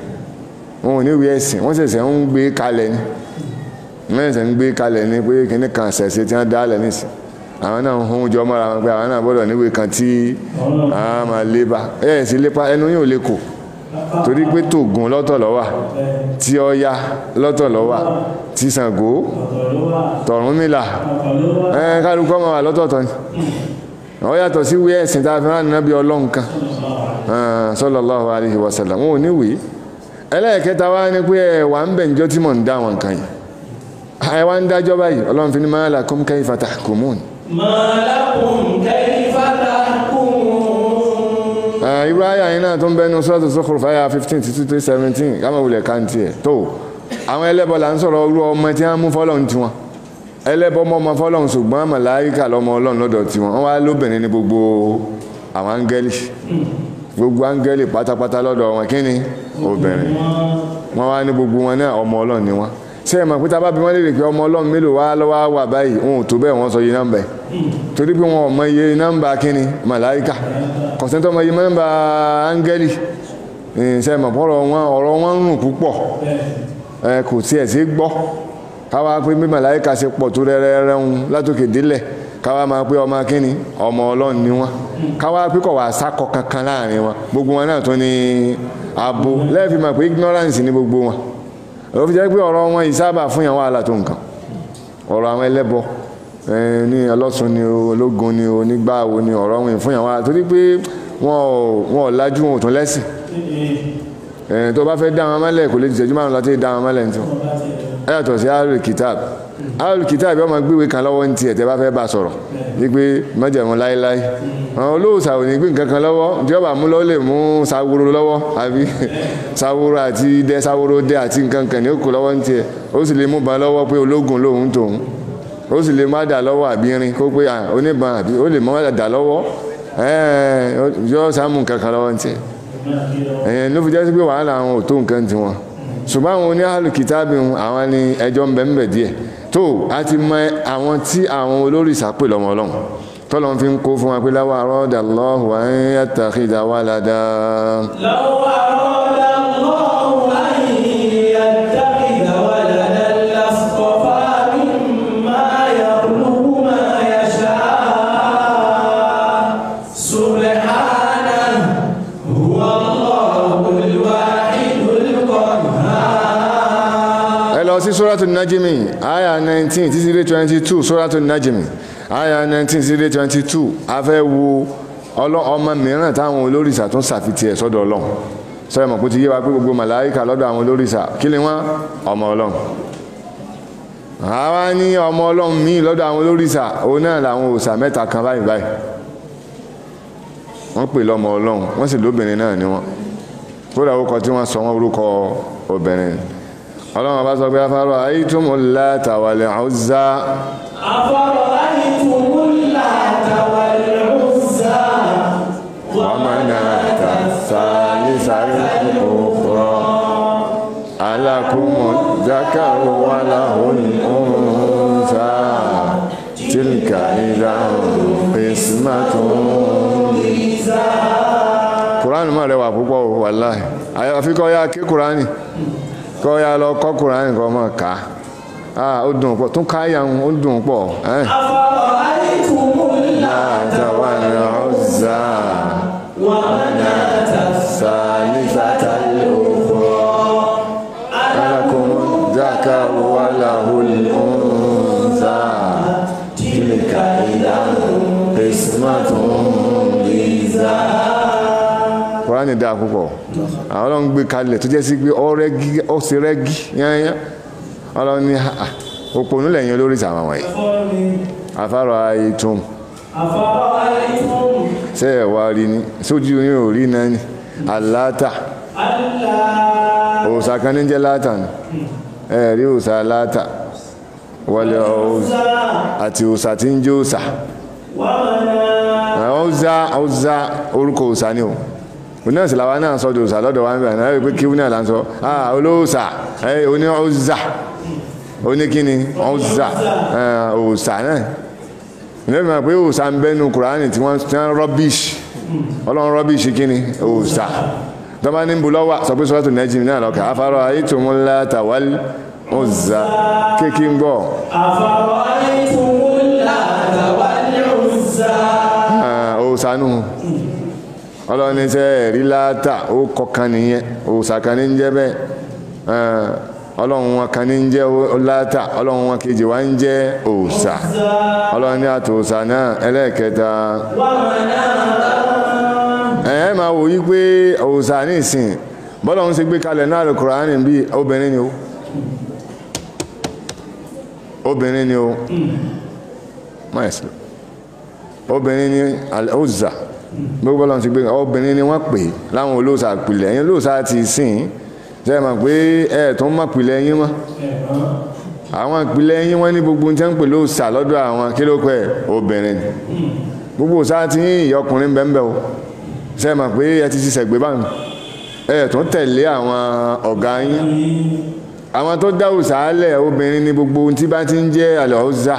wọ́n ṣẹ̀ṣẹ̀ ń gbé kalẹ̀ ni mẹ́sẹ̀ ń gbé kalẹ̀ ni pé kíní kan ṣẹ̀ṣẹ̀ tí wọ́n dálẹ̀ nísìn àwọn náà ń hún jọ mọ́ra wọn pé àwọn náà gbọ́dọ̀ níwèé kan tí àwọn máa lépa sí lépa ẹnu yóò lè kò torí pé tògùn lọ́tọ̀ ló wà tí Ọya lọ́tọ̀ ló wà tí Ṣàngó t'Ọ̀rúnmìlà kálukú máa wà lọ́tọ̀ọ̀tọ̀ ni ó yàtọ̀ sí wí ẹ̀sìn tá a fi rán Ànábì Ọlọ́run kan sallallahu alaihi wasallam wọn ò níwèé ẹlẹ́ẹ̀kẹta wá ní pé ẹ̀wà ń bẹ̀ níjọ́ tí mò ń dá wọn kan yìí ẹ̀wà ń dájọ́ báyìí Ọlọ́run fi ní ma lakum kayfa tahkumun. ma lakum kayfa tahkumun. irú ayà yìí náà tó ń bẹnu Suratu Zukhruf àyà 15 títí 17 káma wulẹ̀ káńtì ẹ̀ tó àwọn ẹlẹ́bọ là ń sọ̀rọ̀ orú ọmọ tí wọ́n mú fọ́lọ́run tiwọn ẹlẹ́bọ mọ́ fọ́lọ́run ṣùgbọ́n màláíkà lọ́mọ Ọlọ́run lọ́dọ̀ tiwọn wọ́n wá lóbìnrin ní gbogbo àwọn áńgẹ́lì gbogbo áńgẹ́lì pátápátá lọ́dọ̀ wọn kí ni obìnrin wọ́n wá ní gbogbo wọn náà ọmọ Ọlọ́run ni wọ́n ṣe é mọ̀ pé tábà bí wọ́n lè rè pé ọmọ Ọlọ́run mélòó wá lọ́wọ́ wà báyìí wọn ò tó bẹ́ẹ̀ wọ́n sọ iye nọ́mbà ẹ̀ torí pé wọn ò mọ iye nọ́mbà kí ni màláíkà kọ̀sẹ́ntọ́ mọ iye nọ́mbà áńgẹ́lì ṣe é mọ̀ pé ọ̀rọ̀ wọn rùn púpọ̀ kò tiẹ̀ sí gbọ́ káwá pé bí màláíkà ṣe pọ̀ tó rẹ́rẹ́rẹ́ ń látòkè délẹ̀ káwá máa pé ọmọ kíni ọmọ Ọlọ́run ni wọ́n káwá pé kọ̀ wá sákọ̀ kankan láàrin wọn gbogbo wọn náà tó ní abo lẹ́ẹ̀fì máa pé ignorance ní gbogbo wọn ló fi jẹ́ pé ọ̀rọ̀ wọn ìsábà fún yàn wàhálà tó nǹkan ọ̀rọ̀ àwọn ẹlẹ́bọ ní ọlọ́sùn ni ológun ni onígbàwo ni ọ̀rọ̀ wọn fún yàn wàhálà torí pé wọn ò lájú wọn ò tún lẹ́sìn tó bá fẹ́ dá wọn mọ́lẹ̀ kò lè jẹ́jú márùn láti dá wọn mọ́lẹ̀ nítorí ẹ̀yàtọ̀ sí Ahlul Kitab yọ́ ma gbéwé kan lọ́wọ́ ní tiẹ̀ tẹ́ bá fẹ́ bá sọ̀rọ̀ wípé májẹ̀mú láíláí àwọn olóòsà ò ní gbé nǹkan kan lọ́wọ́ tí ó bá mú lọ́wọ́ lè mú Saworo lọ́wọ́ àbí Saworo àti idẹ Saworo dẹ àti nǹkan kan ní ó kò lọ́wọ́ ní tiẹ̀ ó sì lè mú ban lọ́wọ́ pé ológun lòun tòun ó sì lè má dà lọ́wọ́ àbí irin kó pé oníban àbí ó lè má dà lọ́wọ́ yọ́ sàmù nǹkan kan lọ́wọ́ ní tiẹ̀ ló fi jẹ́ sí pé wàhálà àwọn ò tó nǹkan ti wọn ṣùgbọ́n àwọn oní Ahlul Kitabi àwọn ni ẹjọ́ ń bẹ díẹ̀ tó a ti mọ àwọn tí àwọn olórìṣà pè lọ́mọ Ọlọ́run tọ́lọ́n fi ń kó fún wa pé law arada Allahu an yattakhidha walada. law arada Allahu an yattakhidha waladan lastafa mimma yakhluqu ma yasha subhanahu huwa Allahul wahidul qahhar. Ẹ lọ sí Suratul Najmi àyà 19 títí dé 22 Suratul Najmi àyà 19 títí dé 22 a fẹ́ wo ọmọ mìíràn táwọn olórìṣà tún ṣàfitì ẹ̀ sọ́dọ̀ Ọlọ́run sọ ẹ̀mọ̀ kó ti yé wa pé gbogbo màláíkà lọ́dọ̀ àwọn olórìṣà kí ni wọ́n ọmọ Ọlọ́run àwa ní ọmọ Ọlọ́run míì lọ́dọ̀ àwọn olórìṣà òun náà làwọn òòṣà mẹ́ta kan báyìí wọ́n pè lọ́mọ Ọlọ́run wọ́n sì lóbìnrin náà ni wọ́n kódà orúkọ tí wọ́n sọ wọ́n orúkọ obìnrin Ọlọ́run bá sọ pé afara'aytumul Lata wal Uzza afara'aytumul Lata wal Uzza wa manata thalithatal ukhra alakumud dhakaru wa lahul untha tilka idhan qismatun dhiza. Kùránì máa rẹwà púpọ̀ wàláhì àfikọ́ ya kí Kùránì kọ́ ya lọ kọ́ Kùránì kọ́ mọ̀ ká ó dùn pọ̀ tún káyà ó dùn pọ̀ afara'aytumul Lata wal Uzza wa manata thalithatal ukhra alakumud dhakaru wa lahul untha tilka idhan qismatun dhiza. Kùránì dáa púpọ̀ àwọn Ọlọ́run gbé kalẹ̀ tó jẹ́ sí pé ó ṣe rẹ́gí yányán Ọlọ́run ní òpònú lẹ́yìn olórìṣà àwọn wọ̀nyí afara'aytum ṣe ẹ̀wà rí ní sójú ní orí náà ní Al-Lata òòṣà kan ní jẹ́ Lata ní ẹ̀rí òòṣà Lata wal Uzza àti òòṣà tí ń jẹ́ òòṣà orúkọ òòṣà ni o oní ọ̀sẹ̀ làwọn náà sọ́dọ̀ òòṣà lọ́dọ̀ wa ń bẹ̀rẹ̀ náà wípé kíwú náà là ń sọ olóòṣà oní Uzza oní kíni Uzza òòṣà náà lẹ́yìn máa pé òòṣà ń bẹ́nu Kùránì tí wọ́n rọ́bìṣì ọlọ́run rọ́bìṣì kí ni òòṣà tọ́ba ní bulọ́wà sọ pé Suratu Najm náà lọ́kà afara'aytumul Lata wal Uzza kéèkì ń gbọ́ afara'aytumul Lata wal Uzza òòṣà nù ọlọ́run ní sẹ́ rí Láàtà ó kọ̀kan nìyẹn òòṣà kan ní ń jẹ́ bẹ́ẹ̀ ọlọ́run wọn kan ní ń jẹ́ Láàtà ọlọ́run wọn kejì wá ń jẹ́ òòṣà ọlọ́run ní àtòòṣà náà ẹlẹ́ẹ̀kẹta ẹ máa wò yí pé òòṣà ní ìsìn bọ́lọ́run ṣe gbé kalẹ̀ náà lè Kùránì bí obìnrin ni ó obìnrin ni ó obìnrin ni Uzza gbogbo bọ́lọ́run ṣe gbé obìnrin ni wọ́n pè láwọn olóòṣà pìlẹ̀ ẹ̀yìn olóòṣà ti sìn ṣe mọ̀ pé ẹ̀ tó ń mọ̀ pìlẹ̀ yín mọ́ àwọn ìpìlẹ̀ yín wọ́n ní gbogbo tí wọ́n ń pè lóòṣà lọ́dọ̀ àwọn kí ló pẹ́ obìnrin ni gbogbo òṣà tí yín ìyọkùnrin bẹ́ẹ̀ o ṣe mọ̀ pé ẹ ti ṣiṣẹ́ gbé báyìí ẹ̀ tó tẹ̀lé àwọn ọ̀gá yín àwọn tó dá òòṣà lẹ̀ obìnrin ní gbogbo tí bá ti ń jẹ́ àlọ́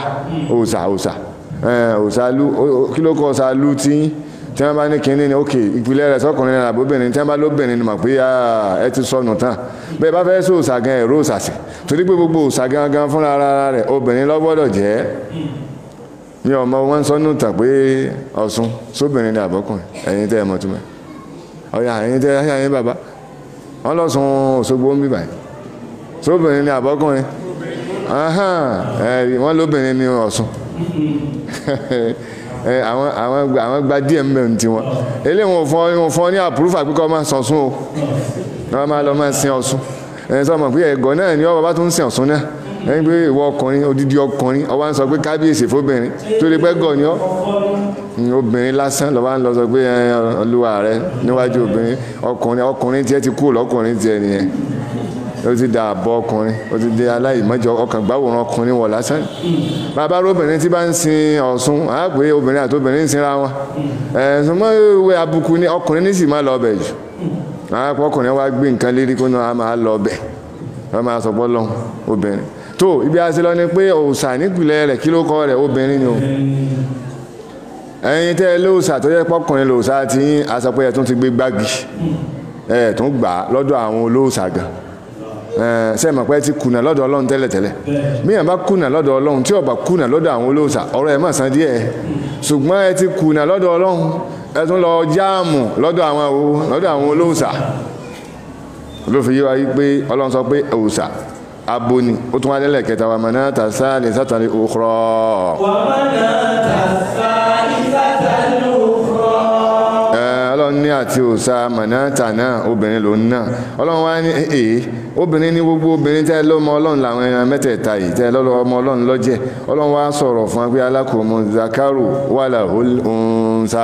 òòṣà kí ló kọ́ òòṣà lú tí wọ́n bá ní kinní ni ókè ìpìlẹ̀ rẹ̀ sọ́kùnrin náà àbóbìnrin tí wọ́n bá lóbìnrin ni mọ̀ pé ẹ ti sọnù tán bẹ́ẹ̀ bá fẹ́ sọ òòṣà gan ẹ̀rọ òòṣà sí torí pé gbogbo òòṣà gangan fúnra ara rẹ̀ obìnrin ló gbọ́dọ̀ jẹ́ mi ò mọ wọn sọnù tàn pé Ọ̀ṣun sóbìnrin ni àbọ́kùnrin ẹ̀yin tẹ́ ẹ mọ̀ túmọ̀ ọ̀yà ẹ̀yin tẹ́ ẹ̀yin bàbá wọn lọ́sùn Òṣogbo ń bí báyìí sóbìnrin ni àbọ́kùnrin wọ́n lóbìnrin ni Ọ̀ṣun àwọn gba díẹ̀ mẹ́rin tí wọ́n eléyìí wọn fọ́ ní àpúrúfà pípọ́ máa sọ̀sún o wọ́n máa lọ máa sin Ọ̀ṣun ẹni sọ mọ̀ pé ẹ̀gọ́ náà ni ọba bá tún sin Ọ̀ṣun náà ẹni pé ìwọ ọkùnrin odidi ọkùnrin ọba ń sọ pé kábíyèsí fóbìnrin tó lè pẹ́ gọ̀ ni ọ́ obìnrin lásán lọ́ba ń lọ sọ pé olúwa rẹ níwájú obìnrin ọkùnrin tiẹ̀ ti kú lọ́kùnrin tiẹ̀ nìyẹn ó ti dà bọ́ ọkùnrin ó ti di aláìmọ́jọ ọkàn gbáwòrán ọkùnrin wọ̀ lásán bàbá obìnrin tí bá ń sin Ọ̀ṣun á pé obìnrin àti obìnrin ń sinra wọn ẹ̀sùn mọ́ ìwé abùkù ni ọkùnrin ní sì máa lọ ọbẹ̀ jù àwọn ọkùnrin wá gbé nǹkan lérí kó náà máa lọ ọbẹ̀ wọ́n máa sọ bọ́lọ́ obìnrin tó ibi àti lọ ni pé òòṣà nípìnlẹ̀ rẹ̀ kí ló kọ́ rẹ̀ obìnrin ni o ẹ̀yin tẹ́ lóòṣà tó yẹ pọ́kùnrin lóòṣà tí yín aṣọpẹ́ ẹ̀ tún ti gbé gbági ẹ̀ tún gbà lọ́dọ̀ àwọn olóòṣà gan sẹ́ẹ̀mọ̀ pé ti kùnà lọ́dọ̀ Ọlọ́run tẹ́lẹ̀tẹ́lẹ̀ míyàn bá kùnà lọ́dọ̀ Ọlọ́run tí ó bá kùnà lọ́dọ̀ àwọn olóòṣà ọ̀rọ̀ ẹ̀ má san díẹ̀ ṣùgbọ́n ẹ ti kùnà lọ́dọ̀ Ọlọ́run ẹ tún lọ jáàmù lọ́dọ̀ àwọn olóòṣà ló fi yé wa yí pé Ọlọ́run sọ pé òòṣà abo ni ó tún wá lẹ́lẹ̀ kẹta wa manata salisata al-ukhra Ọlọ́run ní àti òòṣà manata náà obìnrin lòun náà Ọlọ́run wá ní obìnrin ní gbogbo obìnrin tẹ́ lọ́mọ Ọlọ́run làwọn ẹran mẹ́tẹ̀ẹ̀ta yìí tẹ́ lọ́mọ Ọlọ́run lọ́jẹ́ Ọlọ́run wá sọ̀rọ̀ fún wa pé alákòómọ zakaru wà lahul unsa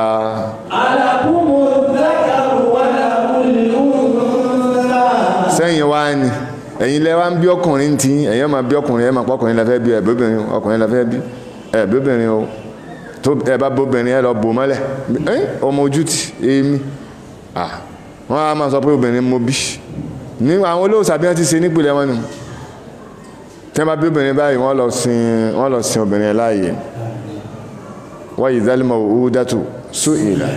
sẹ́yìn wá ní ẹ̀yin lẹ́wà ń bí ọkùnrin tí ẹ̀yẹ́ máa bí ọkùnrin ẹ̀ máa pọ́kùnrin lẹ́fẹ́ bí ẹ̀bóbìnrin ọkùnrin lẹ́fẹ́ bí ẹ̀bóbìnrin o tó ẹ bá bóbìnrin ẹ lọ bò mọ́lẹ̀ ọmọ ojú ti èmi wọ́n á máa sọ pé obìnrin mo bí ní àwọn olóòṣà bí wọ́n ti ṣe nípìnlẹ̀ wọn nù tí wọ́n bá bí obìnrin báyìí wọ́n lọ sin obìnrin láàyè wọ́n yìí dálímọ̀ owó dátù sú ìlà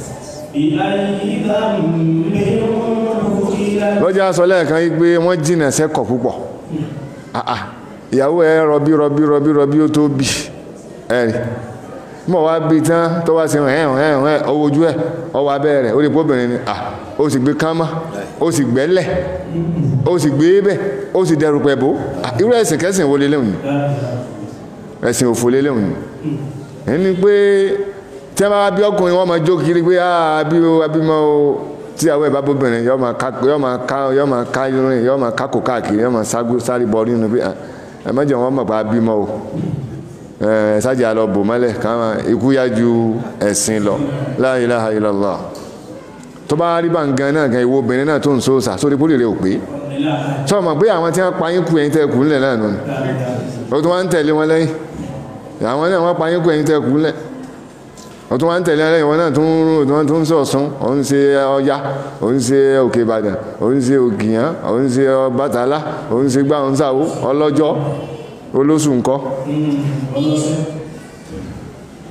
lọ́jà sọ lẹ́ẹ̀kan yí pé wọ́n jìnà sẹ́kọ̀ púpọ̀ ìyàwó ẹ rọbí ó tó bí ẹ̀rì mọ̀ wá bí tán tó wá sí ọwọ́ ojú ẹ̀ ọwọ́ abẹ́ rẹ̀ ó lè pọ́bìnrin ni ó sì gbé kánmá ó sì gbẹ́lẹ̀ ó sì gbé bẹ́ ó sì dẹrù pẹ̀bó irú ẹ̀sìn kẹsìn wo lélẹ́hùn ẹ̀sìn òfò lélẹ́hùn ẹni pé tí a bá bí ọkùnrin wọ́n máa jó kiri pé abímọ tí àwọn ẹ̀bá bóbìnrin yọ́ máa kákò káàkiri yọ́ máa sáré bọ́ nínú pé ẹ̀mọ́jọ wọn mọ̀ pé abímọ o sájà lọ bò mọ́lẹ̀ káwọn ikú yá ju ẹ̀sìn lọ la ilaha illallah tó bá rí bá ń gan náà gan ìwọ obìnrin náà tó ń sóòsà sórí pórí rẹ̀ ò pé sọ mọ̀ pé àwọn tí wọ́n pa yín kú ẹ̀yin tẹ́ kú ńlẹ̀ náà nù ó tún wá ń tẹ̀lé wọn lẹ́yìn àwọn náà wọ́n pa yín kú ẹ̀yin tẹ́ kú ńlẹ̀ ó tún wá ń tẹ̀lé wọn lẹ́yìn wọn náà tún ń sọ Ọ̀ṣun ó ń ṣe Ọya ó ń ṣe Òkè Ìbàdàn ó ń ṣe Ògìyàn ó ń ṣe Ọbàtálá ó ń ṣe gbáhùn sáwó ọlọ́jọ́ olóṣù ńkọ́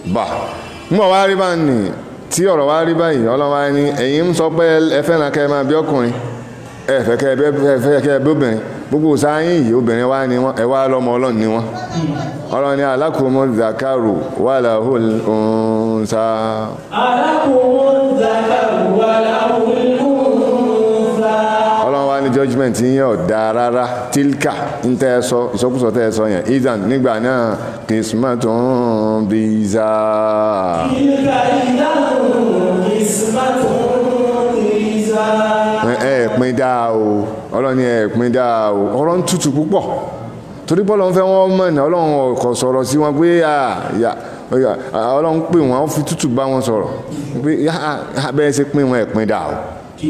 bà mọ̀ wá rí bá ní tí ọ̀rọ̀ wá rí báyìí ọlọ́wà ní ẹ̀yin ń sọ pé ẹ fẹ́ràn kẹ́ máa bí ọkùnrin ẹ fẹ́ kẹ́ bí obìnrin gbogbo sáyìn yìí obìnrin wá ní wọn ẹ wá lọ́mọ ọlọ́run ní wọn ọlọ́run ní alákùnmọ́ zakaru wà láhùn òǹsà ọlọ́run wá ní judgment yín ọ̀dá rárá tílkà ń tẹ́ ẹ sọ ìsọkúsọ tẹ́ ẹ sọ yẹn ìdàn nígbà náà kìsímàtún bíza ẹ̀ẹ̀pin dáa o ọlọ́run ní ẹ̀ẹ̀pin dáa o ọ̀rọ̀ ń tutù púpọ̀ torí bọ́lọ̀ ń fẹ́ wọ́n mọ̀nà ọlọ́run ọkọ̀ sọ̀rọ̀ sí wọn pé ọlọ́run pè wọ́n fi tútù bá wọn sọ̀rọ̀ pé bẹ́ẹ̀ ṣe pín wọn ẹ̀ẹ̀pin dáa o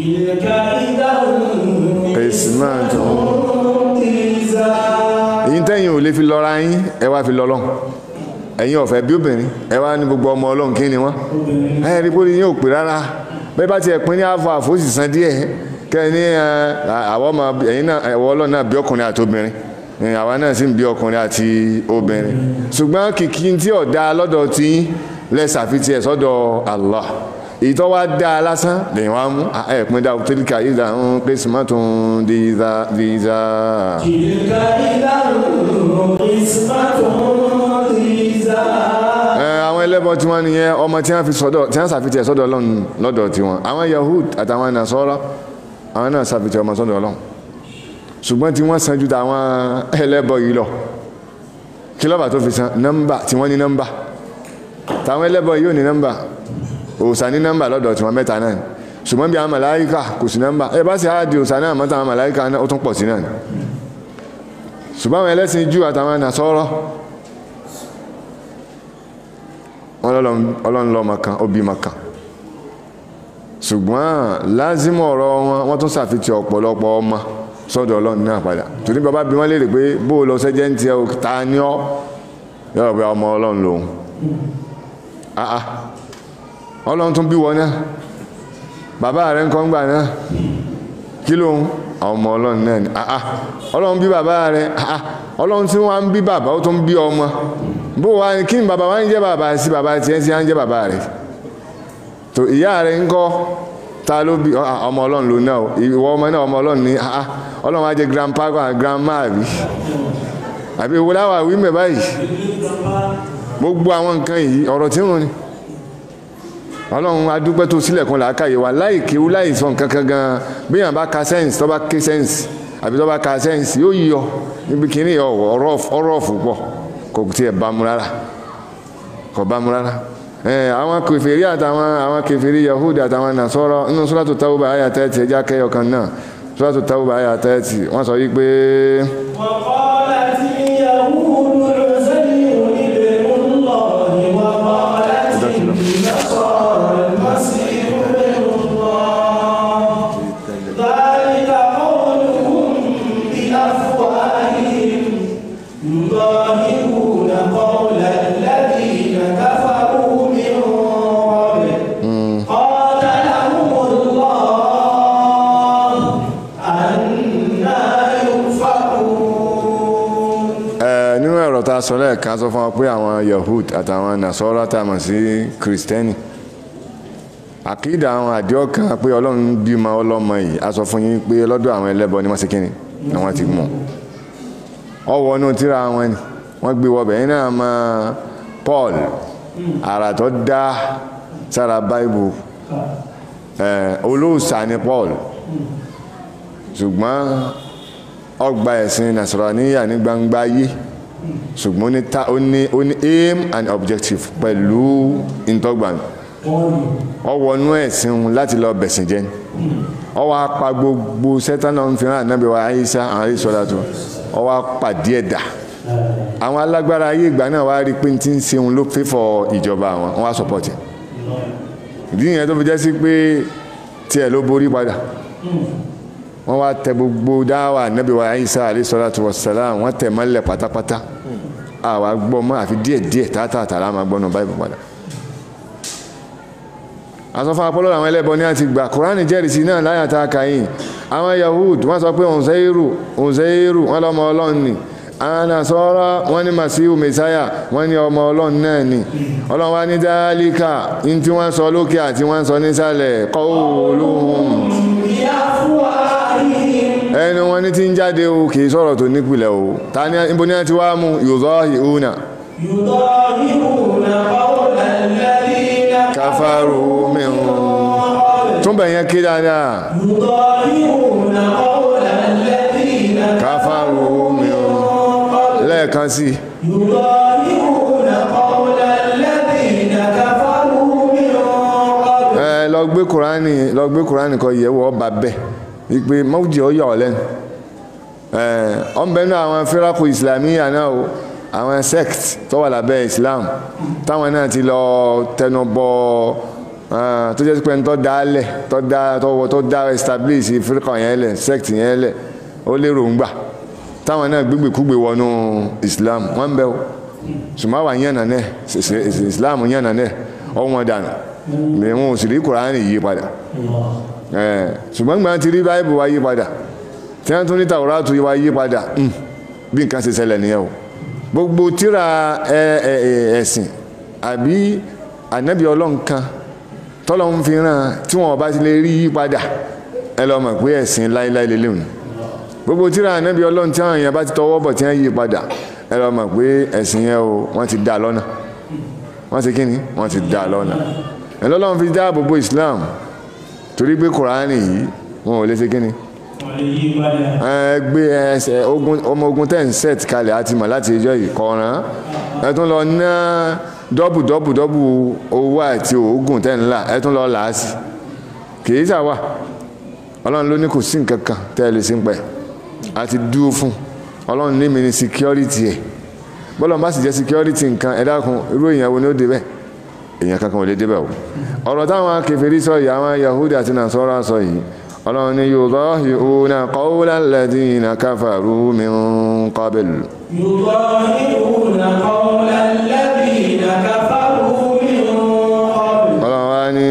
èyí tẹ́yìn ò lè fi lọ́ra yín ẹ wá fi lọ́lọ́run ẹ̀yin ọ̀fẹ́ bí obìnrin ẹ wá ní gbogbo ọmọ ọlọ́run kí ni wọ́n ẹ̀rí bó ni yóò pè rárá bẹ́ẹ̀ bá ti ẹ̀pin ní àfọ àfòsì san díẹ̀ kẹ́ ní àwọn ọmọ ẹ̀yin náà ẹ̀wọ́ ọlọ́run náà bí ọkùnrin àti obìnrin àwa náà sì ń bí ọkùnrin àti obìnrin ṣùgbọ́n kìkì tí ọ̀dà lọ́dọ̀ tí lẹ́sàfitì ẹ̀ sọ́dọ̀ Allah èyí tó wá dá lásán lẹ́yìn wá mú ẹ̀pin dá tílíkà ìdá ń pè sí mọ́tò dìíza tílíkà ìdá ń pè sí mọ́tò dìíza àwọn ẹlẹ́bọ tí wọ́n nìyẹn ọmọ tí wọ́n fi sọ́dọ̀ tí wọ́n sàfitì ẹ̀ sọ́dọ̀ Ọlọ́run lọ́dọ̀ tí wọ́n àwọn Yahud àtàwọn Nasara àwọn náà sàfitì ọmọ sọ́dọ̀ Ọlọ́run ṣùgbọ́n tí wọ́n san ju tàwọn ẹlẹ́bọ yìí lọ kí lọ́bà tó fi san nọ́mbà tí wọ́n ní nọ́mbà tàwọn ẹlẹ́bọ yìí ò ní nọ́mbà òòsà ní nọ́mbà lọ́dọ̀ tí wọ́n mẹ́ta náà ṣùgbọ́n bí àwọn màláíkà kò sí nọ́mbà ẹ bá sì á di òòsà náà mọ́ta àwọn màláíkà náà ó tún pọ̀ sí náà ṣùgbọ́n àwọn ẹlẹ́sìn Júù àtàwọn Nasara Ọlọ́run lọ́mọ kan ó bímọ kan ṣùgbọ́n lázìmọ̀ ọ̀rọ̀ wọ́n tún ṣàfitì ọ̀pọ̀lọpọ̀ ọmọ sọ́dọ̀ Ọlọ́run náà padà torí bàbá bí wọ́n léèrè pé bó lọ sẹ́jẹ́ ń tiẹ̀ ta ní ọ́ yọ̀rọ̀ pé ọmọ Ọlọ́run lòun Ọlọ́run tún bí wọn náà bàbá rẹ̀ ń kọ́ ń gbà náà kí lóhun ọmọ Ọlọ́run náà ni Ọlọ́run bí bàbá rẹ̀ Ọlọ́run tí wọ́n ń bí bàbá ó tún bí ọmọ bó wá ní kí n bàbá wá ń jẹ́ bàbá sí bàbá tí ẹ́ sí á ń jẹ́ bàbá rẹ̀ tó ìyá rẹ̀ ń kọ́ ta ló bí ọmọ Ọlọ́run ló náà ìwọ ọmọ náà ọmọ Ọlọ́run ní Ọlọ́run á jẹ́ grandpa grandma àbí ìwọ láwà wí mẹ́ báyìí gbogbo àwọn nǹkan yìí ọ̀rọ̀ tí ń rún ni Ọlọ́run adúpẹ́ tó sílẹ̀kùn làákàyè wa láì kéwú láì sọ nǹkan kan gan bí yàn bá ka sẹ́ǹsì tó bá ké sẹ́ǹsì àbí tó bá ka sẹ́ǹsì yóò yíyọ níbi kìíní ọ̀rọ̀ ọ̀fù pọ̀ kò tí ẹ̀ bá mu rárá kò bá mu rárá àwọn kèfèrí àtàwọn àwọn kèfèrí Yahudi àtàwọn Nasara nínú Suratu Tawbah àyà 30 ẹjá kẹyọ kan náà Suratu Tawbah àyà 30 wọ́n sọ wípé sọ́lẹ̀ kan sọ fún wa pé àwọn Yahud àtàwọn Nasara tá a mọ̀ sí Kristẹni àkídà àwọn àdíọ́kan pé Ọlọ́run bímọ ọlọ́mọ yìí a sọ fún yín pé lọ́dọ̀ àwọn ẹlẹ́bọ ni wọ́n ṣe kíni ni wọ́n ti mọ̀ ọwọ́ inú tíra wọn ni wọ́n gbé wọbẹ̀ yín náà mọ Paul àrà tó dá sára Bible olóòṣà ni Paul ṣùgbọ́n ọgbà ẹ̀sìn Nasraniya ní gbangba ayé ṣùgbọ́n ó ní aim and objective pẹ̀lú ìtọ́gbàn ọwọ́nú ẹ̀sìn láti lọ bẹ̀sìn jẹ́ ọwọ́ apá gbogbo sẹ́tánà ń fi hàn Ànábì wa Ìsá àrí sọ́dátù ọwọ́ apàdé ẹ̀dà àwọn alágbára ayé ìgbà náà wá rí pé tí ń ṣe òun ló fẹ́fọ́ ìjọba àwọn wọ́n wá sọpọ̀tì ìdí ìyẹn tó fi jẹ́ sí pé tí ẹ̀ ló borí padà wọ́n wá tẹ gbogbo dáwà Ànábì wa Ìsá alayhi salatu wassalam wọ́n tẹ̀ mọ́lẹ̀ pátápátá àwa gbọ́ mọ́ àfi díẹ̀díẹ̀ tààtàtàrà máa gbọ́nà báyìí padà asọ́fà apọ́lọ́ àwọn ẹlẹ́bọ ní àti gbà Kùránì jẹ́rìsí náà láyàtà kàyìn àwọn Yahud wọ́n sọ pé Uzairu wọ́n lọ́mọ Ọlọ́run ni Nasara wọ́n ní Masihu Messiah wọ́n ní ọmọ Ọlọ́run náà ni Ọlọ́run wá ní dálíkà ní tí wọ́n sọ lókè àti wọ́n sọ nísàlẹ̀ qawluhum ẹnu wọn ní tí ń jáde o kìí sọ̀rọ̀ tó nípìlẹ̀ o ta ní ibo ní ti wá mú yudahi'una qawla alladhina kafaru minhum tún bẹ̀yẹn kí dáadáa yudahi'una qawla alladhina kafaru minhum lẹ́ẹ̀kan sí yudahi'una qawla alladhina kafaru minhum lọ gbé Kùránì kọ yẹ̀wò ọba bẹ́ẹ̀ ìpè mọ́jì ọyọ̀ ọ̀lẹ́nu ọmọbẹ̀nú àwọn fírákù islamiyya náà o àwọn sect tó wà lábẹ́ Islam táwọn náà ti lọ tẹnubọ tó jẹ́ pé tó dálẹ̀ tó dá establish fírákù yẹn lẹ̀ sect yẹn lẹ̀ ó lérò ń gbà táwọn náà gbígbèkúgbè wọnú Islam wọ́n ń bẹ́ o ṣùgbọ́n wà yẹn nànẹ́ Islam yẹn nànẹ́ ọwọ́n dànù mẹ́wọ́n ò sì rí Kùránì yí padà ṣùgbọ́n gbọ́n ti rí báìbù wá yí padà tí wọ́n tún ní Tàwórátù wá yí padà bí nǹkan ṣe ṣẹlẹ̀ nìyẹn o gbogbo tíra ẹ̀sìn àbí ànábì Ọlọ́run kan tọ́lọ́run fi rán tí wọ́n bá ti lè rí yí padà ẹ lọ mọ̀ pé ẹ̀sìn láíláí lélẹ́hùn gbogbo tíra ànábì Ọlọ́run tí àwọn èèyàn bá ti tọwọ́ bọ̀ tí wọ́n yí padà ẹ lọ mọ̀ pé ẹ̀sìn yẹn o wọ́n ti dá lọ́nà wọ́n ti kíni wọ́n ti dá lọ́nà ẹ lọ́lọ́run fi dáàbò bo Islam torí pé Kùránì yìí wọn ò lè ṣe kíni gbé ẹsẹ̀ ọmọ ogun tẹ́ ń set kalẹ̀ àti mọ̀ láti ìjọ yìí kọ̀ọ̀ràn ẹ̀tún lọ ná dọ́bù owó àti oògùn tẹ́ ń là ẹ̀tún lọ làásì kìí sàwà Ọlọ́run ló ní kò sí nǹkan kan tẹ́ lè sí ń pẹ́ àti dúró fún Ọlọ́run ní mi ní security ẹ̀ bọ́lọ̀ bá sì jẹ́ security nǹkan ẹ dákun irú èèyàn wo ni ó débẹ̀ èèyàn kankan ò lè débẹ̀ o ọ̀rọ̀ táwọn kèfèrí sọ yìí àwọn Yahudi àti Nasara sọ yìí Ọlọ́run ni yudahi'una qawla alladhina kafaru min qabl yudahi'una qawla alladhina kafaru min qabl Ọlọ́run wá ní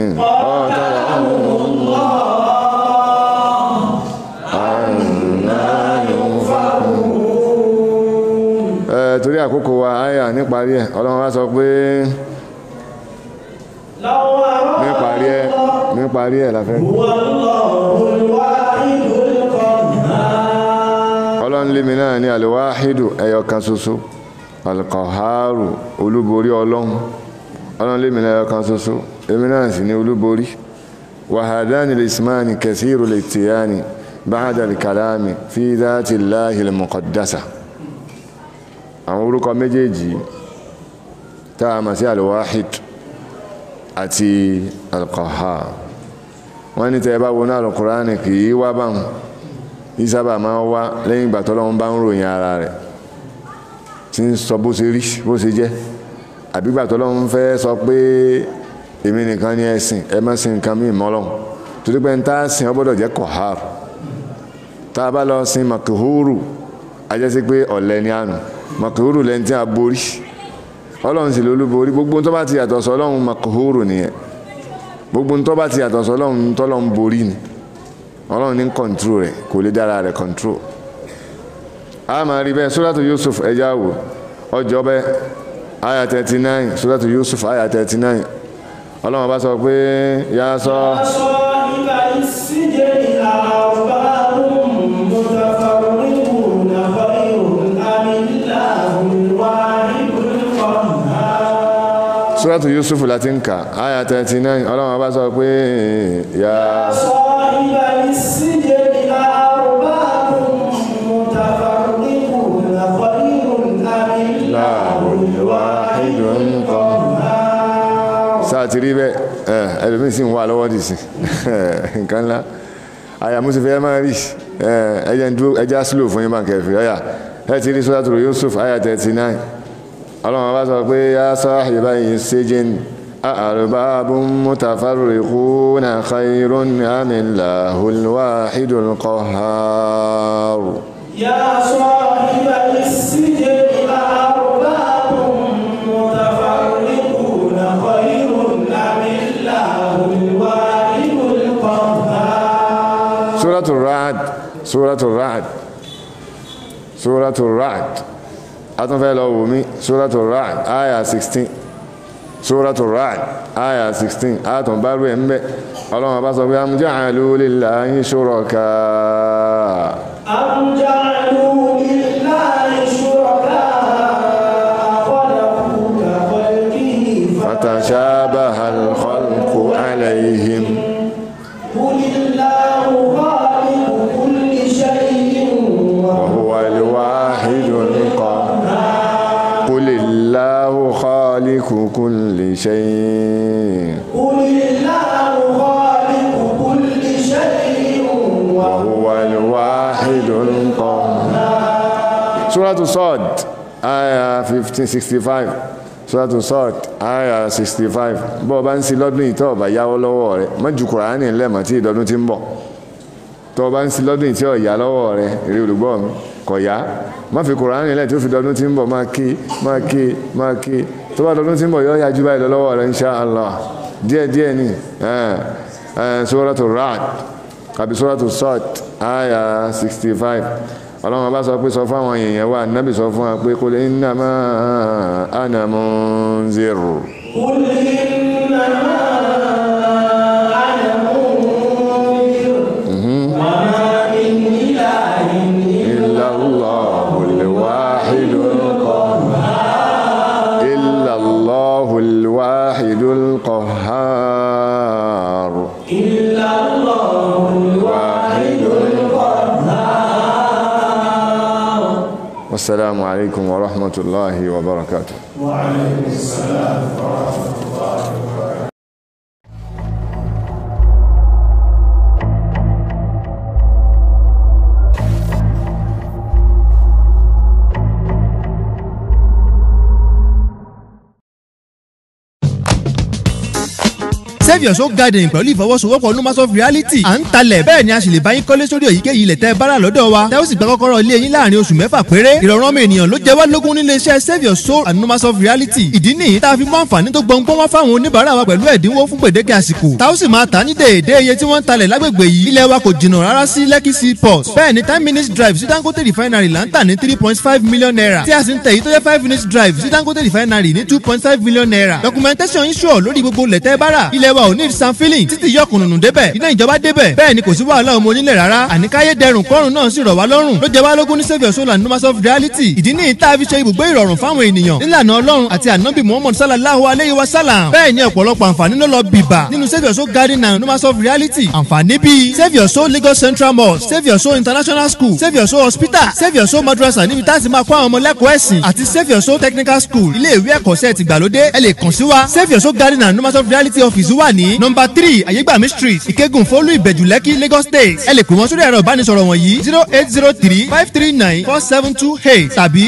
torí àkókò wa àyà níparí ẹ̀ Ọlọ́run wá sọ pé níparí ẹ̀ láfẹ́ Ọlọ́run lé mi náà ní al-wahidu ẹyọ kan ṣoṣo al-qahharu olúborí Ọlọ́run lé mi náà ẹyọ kan ṣoṣo èmi náà sì ní olúborí wa hadani al-ismani kathiru al-ittiyani ba'da al-kalami fi dhati Allahi al-muqaddasa àwọn orúkọ méjèèjì tá a mọ̀ sí al-wahid àti al-qahhar wọ́n ní tẹ́ bá wọnú al-Qur'ani kì í wá báhùn ìsábà máa wá lẹ́yìn ìgbà tọ́lọ́run bá ń ròyìn ara rẹ̀ tí ń sọ bó ṣe rí bó ṣe jẹ́ àbígbà tọ́lọ́run fẹ́ sọ pé èmi nìkan ní ẹ̀sìn ẹ má sìn nǹkan mí mọ́ Ọlọ́run torí pé ń tá a sìn ọ gbọ́dọ̀ jẹ́ qahhar tá a bá lọ sin makhuru ajẹ́sí pé ọ̀lẹ ni àánú makhuru lẹ́ni tí a borí Ọlọ́run sì lólúborí gbogbo tó bá ti yàtọ̀ sọ Ọlọ́run makhuru nìyẹn gbogbo tó bá ti yàtọ̀ sọ Ọlọ́run tọ́lọ́run borí ni Ọlọ́run ní kọ̀ntró rẹ̀ kò lè dára rẹ̀ kọ̀ntró a máa rí bẹ́ẹ̀ Suratu Yusuf ẹjá wò ọjọ́ bẹ́ aya 39 Suratu Yusuf aya 39 Ọlọ́run bá sọ pé yá sọ Suratu Yusuf láti ń kà aya 39 Ọlọ́run bá sọ pé yá sọ sáàtì rí bẹ́ ẹlòmí sí ń wà lọ́wọ́ dì sí nǹkan ńlá àyàmú sí fẹ́ máa rí ẹjá sílò fún yín bá kẹfì ọ̀yà ẹ ti rí Suratu Yusuf àyà 39 Ọlọ́run bá sọ pé yá sahibayi sijn arbabun mutafarriquna khayrun amillahul wahidul qahhar yá sahibayi sijn Suratul Ra'd Suratul Ra'd atúnfẹ́ lọ wò mí Suratul Ra'd aya 16 Suratul Ra'd aya 16 àtún bá rú ẹ̀ ń bẹ́ ọlọ́run bá sọ pé am ja'alu lillahi shuraka am ja'alu lillahi shuraka khalaqu ka khalqihi fatashabaha al-khalqu alayhim qulillahu khaliqu kulli shay'in wa huwa al-wahidul qahhar qulillahu khaliqu kulli shay'in Suratu Sad aya 1565 Suratu Sad aya 65 bọ́ bá ń sí lọ́dún ìtọ́ ọ̀bá yáwó lọ́wọ́ rẹ̀ mọ́jú Kùránì lẹ́mọ̀ tí ìdọ́dún ti ń bọ̀ tọ́ bá ń sí lọ́dún ìtọ́ ọ̀yá lọ́wọ́ rẹ̀ èrè olùgbọ́ mi kọ̀ yá má fi Kùránì lẹ́ tí ó fi dọ́dún ti ń bọ̀ máa kí tó bá dọ́dún ti ń bọ̀ yọ́ yájú báyìí lọ́wọ́ rẹ̀ insha Allah díẹ̀díẹ̀ ni Suratu Ra'd àbí Suratu Sad aya 65 ọlọ́run bá sọ pé sọ fún àwọn èèyàn wa nábì sọ fún wa pé qul innama ana munzir qul innama ana munzir wa ma min ilahin illa Allahul wahidul qahhar illa Allahul wahidul qahhar illa Allahul wahidul السلام عليكم ورحمة الله وبركاته. وعليكم السلام ورحمة الله وبركاته. Save Your Soul Garden pẹ̀lú ìfọwọ́sowọ́pọ̀ Numas of Reality à ń talẹ̀ bẹ́ẹ̀ ni a sì lè bá yín kọ́lé sórí èyíkéyìí ilẹ̀ tẹ́ bára lọ́dọ̀ wa tẹ́ ó sì gba kọ́kọ́rọ́ ilé yín láàrin oṣù 6 péré ìrọ̀rùn ọmọ ènìyàn ló jẹ́ wá lógún nílé iṣẹ́ Save Your Soul and Numas of Reality ìdí nìyí tá a fi mú àǹfààní tó gbọ̀ngbọ́n wá fáwọn oníbàárà wa pẹ̀lú ẹ̀dínwó fún gbèdéke àsìkò tá ó sì máa tà ní déédéé iye tí wọ́n ń talẹ̀ lágbègbè yìí ilẹ̀ wa kò jìnnà rárá sí Lekki Seaport bẹ́ẹ̀ ni 10 minutes drive sí Dangote refinery là ń tà ní 3.5 million naira tí a sì ń tẹ̀ yìí tó jẹ́ 5 minutes drive sí Dangote refinery ní 2.5 million naira documentation insure lórí gbogbo ilẹ̀ tẹ́ bára ilẹ̀ wa ò ní sanfilling títí yọkùnrùn débẹ̀ iná ìjọba débẹ̀ bẹ́ẹ̀ ni kò sí wàhálà ọmọ onílẹ̀ rárá àníkáyé dẹrùn kọ́rùn náà sì rọ̀ wá lọ́rùn ló jẹ́ wá lógún ní Save Your Soul and Numas of Reality ìdí ní ìta fi ṣe ibùgbé ìrọ̀rùn fáwọn ènìyàn nílànà Ọlọ́run àti ànábì Muhammad sallallahu alayhi wa sallam bẹ́ẹ̀ ni ọ̀pọ̀lọpọ̀ àǹfààní ló lọ bìbà nínú Save Your Soul Garden and Numas of Reality àǹfààní bíi Save Your Soul Lagos Central Mosque Save Your Soul International School Save Your Soul Hospital Save Your Soul Madrasa níbi tá a ti máa kọ́ àwọn ọmọ lẹ́kọ̀ọ́ ẹ̀sìn àti Save Your Soul Technical School ilé ìwé ẹ̀kọ́ṣẹ́ ti gbàlódé ẹ lè kàn sí wa Save Your Soul Garden and Numas of Reality office wà ní number 3 Ayégbàmí Street Ìkẹ́gùn Fólú Ìbẹ̀jú Lẹ́kì Lagos State ẹ lè pè wọ́n sórí ẹ̀rọ ìbánisọ̀rọ̀ wọ̀nyí 08035394728 tàbí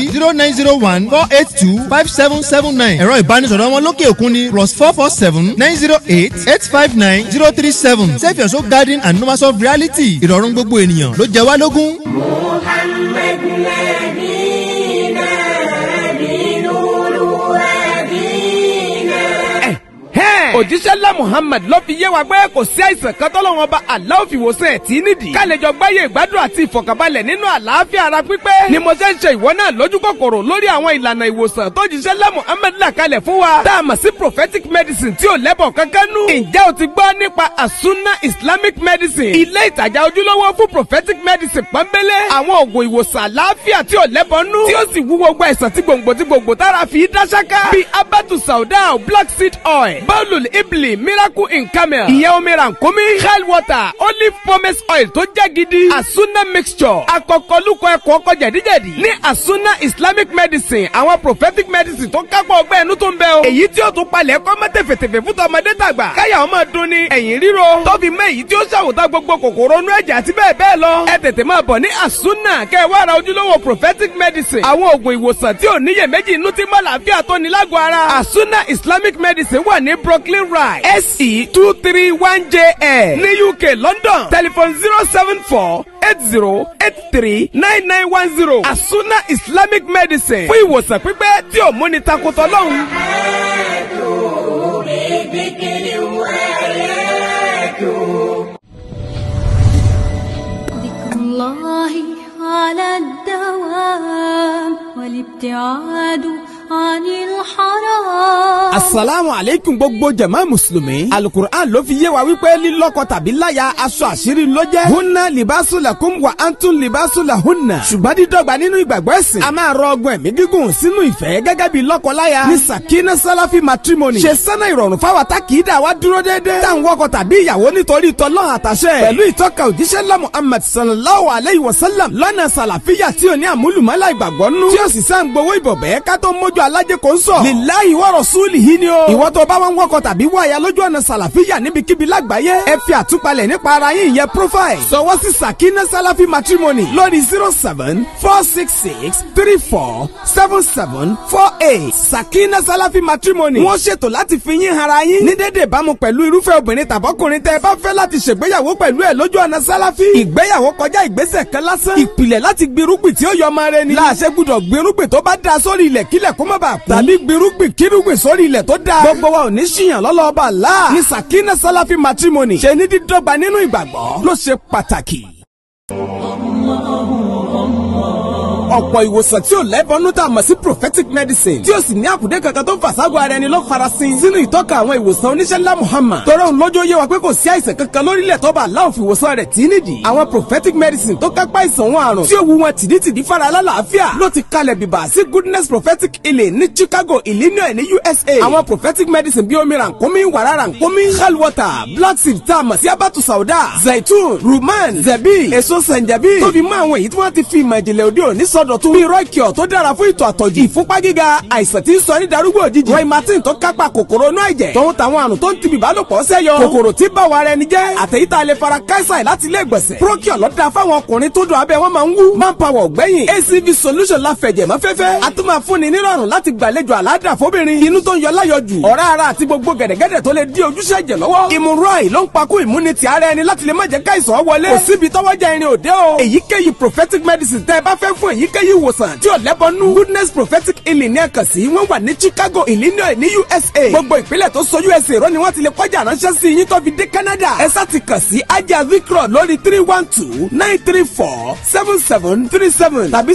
09014825779 ẹ̀rọ ìbánisọ̀rọ̀ wọn lókè òkun ni +447 908 859 037 Save Your Soul Garden and Numas of Reality ìrọ̀rùn gbogbo ènìyàn ló jẹ wá lógún. Muhammad Nabina Binuru Adina. òjíṣẹ́ ńlá Muhammad ló fi yé wa pé kò sí àìsàn kan tọ́lọ́run ọba Allah fi wòsàn ẹ̀ tí nídìí. ká lè jọ gbáyé ìgbádùn àti ìfọ̀kànbalẹ̀ nínú àlàáfíà ara pípé. ni mo ṣe ń ṣe ìwọ náà lójú kòkòrò lórí àwọn ìlànà ìwòsàn tó jíṣẹ́ ńlá Muhammad là kalẹ̀ fún wa. tá a mọ̀ sí prophetic medicine tí ò lẹ́bọ̀ kankan nú. ǹjẹ́ o ti gbọ́ nípa As-Sunnah Islamic Medicine? ilé ìtajà ojúlówó fún prophetic medicine pọ́nbélé. àwọn òògùn ìwòsàn àlàáfíà tí ò lẹ́bọ̀ nú. tí ó sì wú gbogbo àìsàn tí gbòǹgbò tára fi dá ṣáká. bíi abatu sauda black seed oil bawlul ibli miracle in camel ìyẹn omi rànkómi hell water olive pomace oil tó jẹ́ gidi As-Sunnah mixture akọkọlùkọ ẹ̀kọ́ ọkọ jẹ̀díjẹ̀dí ní As-Sunnah Islamic Medicine àwọn prophetic medicine tó kápọ̀ ọgbẹ́ ẹnu tó ń bẹ o èyí tí ó tún palẹ̀ kọ́ mọ́ tẹ̀fẹ̀tẹ̀fẹ̀ fún tọmọdé tàgbà káyà ọmọ dun ni ẹ̀yìn ríro tó fi mọ́ èyí tí ó ṣàwòtá gbogbo kòkòrò inú ẹ̀jẹ̀ àti bẹ́ẹ̀ bẹ́ẹ̀ lọ ẹ tètè máa bọ̀ ní As-Sunnah kẹ́ ẹ wá ra ojúlówó prophetic medicine àwọn oògùn ìwòsàn tí ò níyèméjì inú tí mọ́ làáfíà tó ní lágọ̀ọ́ ara As-Sunnah Islamic Medicine wà ní Brooklyn Ride SE 231JL ní UK London telephone 07480839910 As-Sunnah Islamic Medicine fún ìwòsàn pípẹ́ tí ò múni takotọ lọ́hùn. ذكر الله على الدوام والابتعاد عن الحرام. Asalaamu aleykum gbogbo jama Mùsùlùmí. Alukur'an ló fi yé wa wípé lílọ́kọ tàbí láya aṣọ àṣírí ló jẹ́. Hunna libasu lakum wa antum libasu lahunna. Ṣùgbọ́n dídọ́gba nínú ìgbàgbọ́ ẹ̀sìn. A máa rọ ọgbọ́n ẹ̀mí gígùn sínú ìfẹ́ gẹ́gẹ́ bí lọ́kọ-láya. Ní Sakina Salafi matrimony. Ṣe sẹ́nà ìrọ̀rùn fáwa tá kì í dà wá dúró déédéé. Tá ń wọkọ tàbí ìyàwó nítorí tọ́lọ́hàn àtàṣẹ. Pẹ̀lú ìtọ́ka òjíṣẹ́ ńlá Muhammad sallallahu alayhi wa sallam. Lọ́nà sàlàfíyà tí ò ní àmúlùmọ́lá ìgbàgbọ́ nú. Tí ó sì sá ń gbowó ìbọ̀bẹ́ ká tó mójú alájẹ kò ń sọ. Lillahi wa rasulihi ni o. Ìwọ tó bá wọn wọkọ̀ tàbí wáyà lójú ọ̀nà sàlàfíyà níbikíbi lágbàáyé. Ẹ fi àtúpalẹ̀ nípa ara yín ìyẹn profile. Sọwọ́ sí Sakina Salafi matrimony lórí 07466347748. Sakina Salafi matrimony. Wọ́n ṣètò láti fi yín hara yín. Ní dédé ìbámu pẹ̀lú irúfẹ́ obìnrin tàbọ́kùnrin tẹ́ ẹ bá fẹ́ láti ṣègbéyàwó pẹ̀lú ẹ̀ lójú ọ̀nà sálàfí. Ìgbéyàwó kọjá ìgbésẹ̀ kan lásán. Ìpìlẹ̀ láti gbirúgbìn tí ó yọ ọmọ rẹ ni. Láàṣẹ gbúdọ̀ gbirúgbìn tó bá da sórí ilẹ̀ kílẹ̀ kó má bàa kú. Tàbí gbirúgbìn kírúgbìn sórí ilẹ̀ tó da. Gbogbo wa ò ní ṣìyàn lọ́lọ́ọ̀bà Allah. Ní Sakina Salafi matrimony. Ṣe ní dídọ́gba nínú ìgbàgbọ́ ló ṣe pàtàkì. Ọ̀pọ̀ ìwòsàn tí ò lẹ́bọnú tá a mọ̀ sí prophetic medicine tí ó sì ní àkùdé kankan tó fàságọ́ ara ẹni ló farasin sínú ìtọ́ka àwọn ìwòsàn oníṣẹ́ ńlá Muhammad. Tọ́rọ òun lójó yé wa pé kò sí àìsàn kankan lórílẹ̀ tó bá Allah fi ìwòsàn rẹ̀ tí nídìí. Àwọn prophetic medicine tó kápá ìsàn wọn àrùn tí ó wu wọn tìdítìdí fara alálàáfíà ló ti kalẹ̀ bìbà sí Goodness Prophetic Healing ní Chicago, Illinois ní USA. Àwọn prophetic medicine bí omi rànkómi, wàrà rànkómi, hell water, black seed tá a mọ̀ sí abatu sauda, zaitun, ruman, zebi, èso sẹ̀ǹjẹ̀bí tó fi mọ́ àwọn èyí tí wọ́n ti fi ìmọ̀ ìjìnlẹ̀ òde òní sọdọ̀tun bí rọ́ìkìọ̀ tó dára fún ìtọ̀ àtọ̀jù, ìfúnpá gíga, àìsàn tí ń sọ ní darúgbò òjijì, rheumatism tó kápá kòkòrò inú ẹ̀jẹ̀, tòun táwọn àrùn tó ń tibì ìbálòpọ̀ sẹ́yọ, kòkòrò tí bá wa rẹ ni jẹ́, àtẹ̀yítà lè fara káísà láti ilé ìgbọ̀nsẹ̀. Procure lọ́dà fáwọn ọkùnrin tó dùn abẹ́ wọn máa ń wú. Manpower ọ̀gbẹ́yìn ACV solution la fẹ̀jẹ̀ mọ́ fẹ́fẹ́. A tún máa fúnni nírọ̀rùn láti gbàlejò àládà fóbìnrin. Inú tó ń yọ láyọjù, ọ̀rá ara àti gbogbo gẹ̀dẹ̀gẹ̀dẹ̀ tó lè dí ojúṣe ẹ̀jẹ̀ lọ́wọ́. Hemorrhoid ló ń pakú immunity ara ẹni láti lè má jẹ́ káìsàn wọlé. Kò síbi tọ́wọ́jà irin òde o. Èyíkéyìí prophetic medicine tẹ́ ẹ bá fẹ́ fún èyíkéyìí ìwòsàn tí ò lẹ́bọnú. Goodness Prophetic Healing ní ẹ̀kan sí wọ́n wà ní Chicago, Illinois ní USA. Gbogbo ìpínlẹ̀ tó so USA rọ́ ni wọ́n ti lè kọjá ránṣẹ́ sí yín tó fi dé Canada. Ẹ sá ti kàn sí Ajah Zikro lórí 312-934-7737 tàbí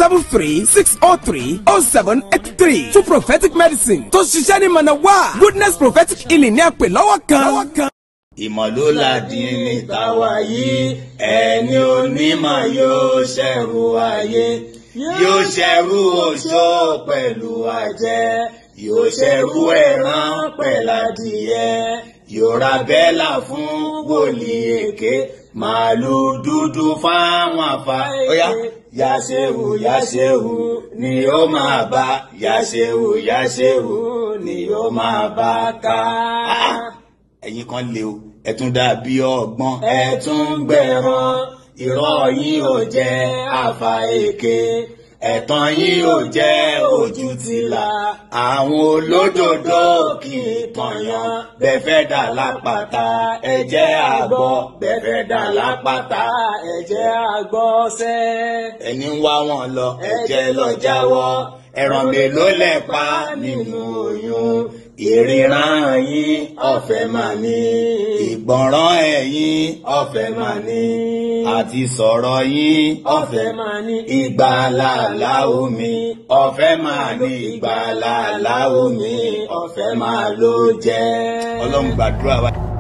773-603-0783 fún prophetic medicine tó ṣiṣẹ́ ní Manawa. Goodness Prophetic Healing ní ẹ̀pẹ̀ lọ́wọ́ kan. Ìmọ̀lóládì ní tàwa yìí, ẹni onímọ̀ yóò ṣẹ̀rù ayé, yóò ṣẹ̀rù oṣó pẹ̀lú àjẹ́, yóò ṣẹ̀rù ẹran pẹ̀ládìyẹ, yóò ra bẹ́là fún wòlíì èké, màálù dúdú fáwọn àfà. Óyá yàṣẹ́wù yàṣẹ́wù ni ó máa bá, yàṣẹ́wù yàṣẹ́wù ni ó máa bá ká. Ẹ̀yin kan lè o, ẹ tún dàbí ọgbọ́n, ẹ tún gbẹ̀rán, irọ́ yín ò jẹ́ àfà èké, ẹ̀tàn yín ò jẹ́ ojú tìlà, àwọn olódodo kì í tọ̀yàn, bẹ́ẹ̀ fẹ́ dà lápáta ẹ jẹ́ àgbọ̀, bẹ́ẹ̀ fẹ́ dà lápáta ẹ jẹ́ àgbọ̀ sẹ́. Ẹni ń wá wọn lọ ẹ jẹ́ lọ jáwọ́, ẹran mélòó lẹ pa nínú oyún, ìríran yín ọ̀fẹ́ máa ní, ìgbọ̀nràn ẹ̀yin ọ̀fẹ́ máa ní, àti sọ̀rọ̀ yín ọ̀fẹ́ máa ní, ìgbàlàlà omi ọ̀fẹ́ máa ní, ìgbàlàlà omi ọ̀fẹ́ máa ló jẹ́. Ọlọ́run gbàdúrà wa.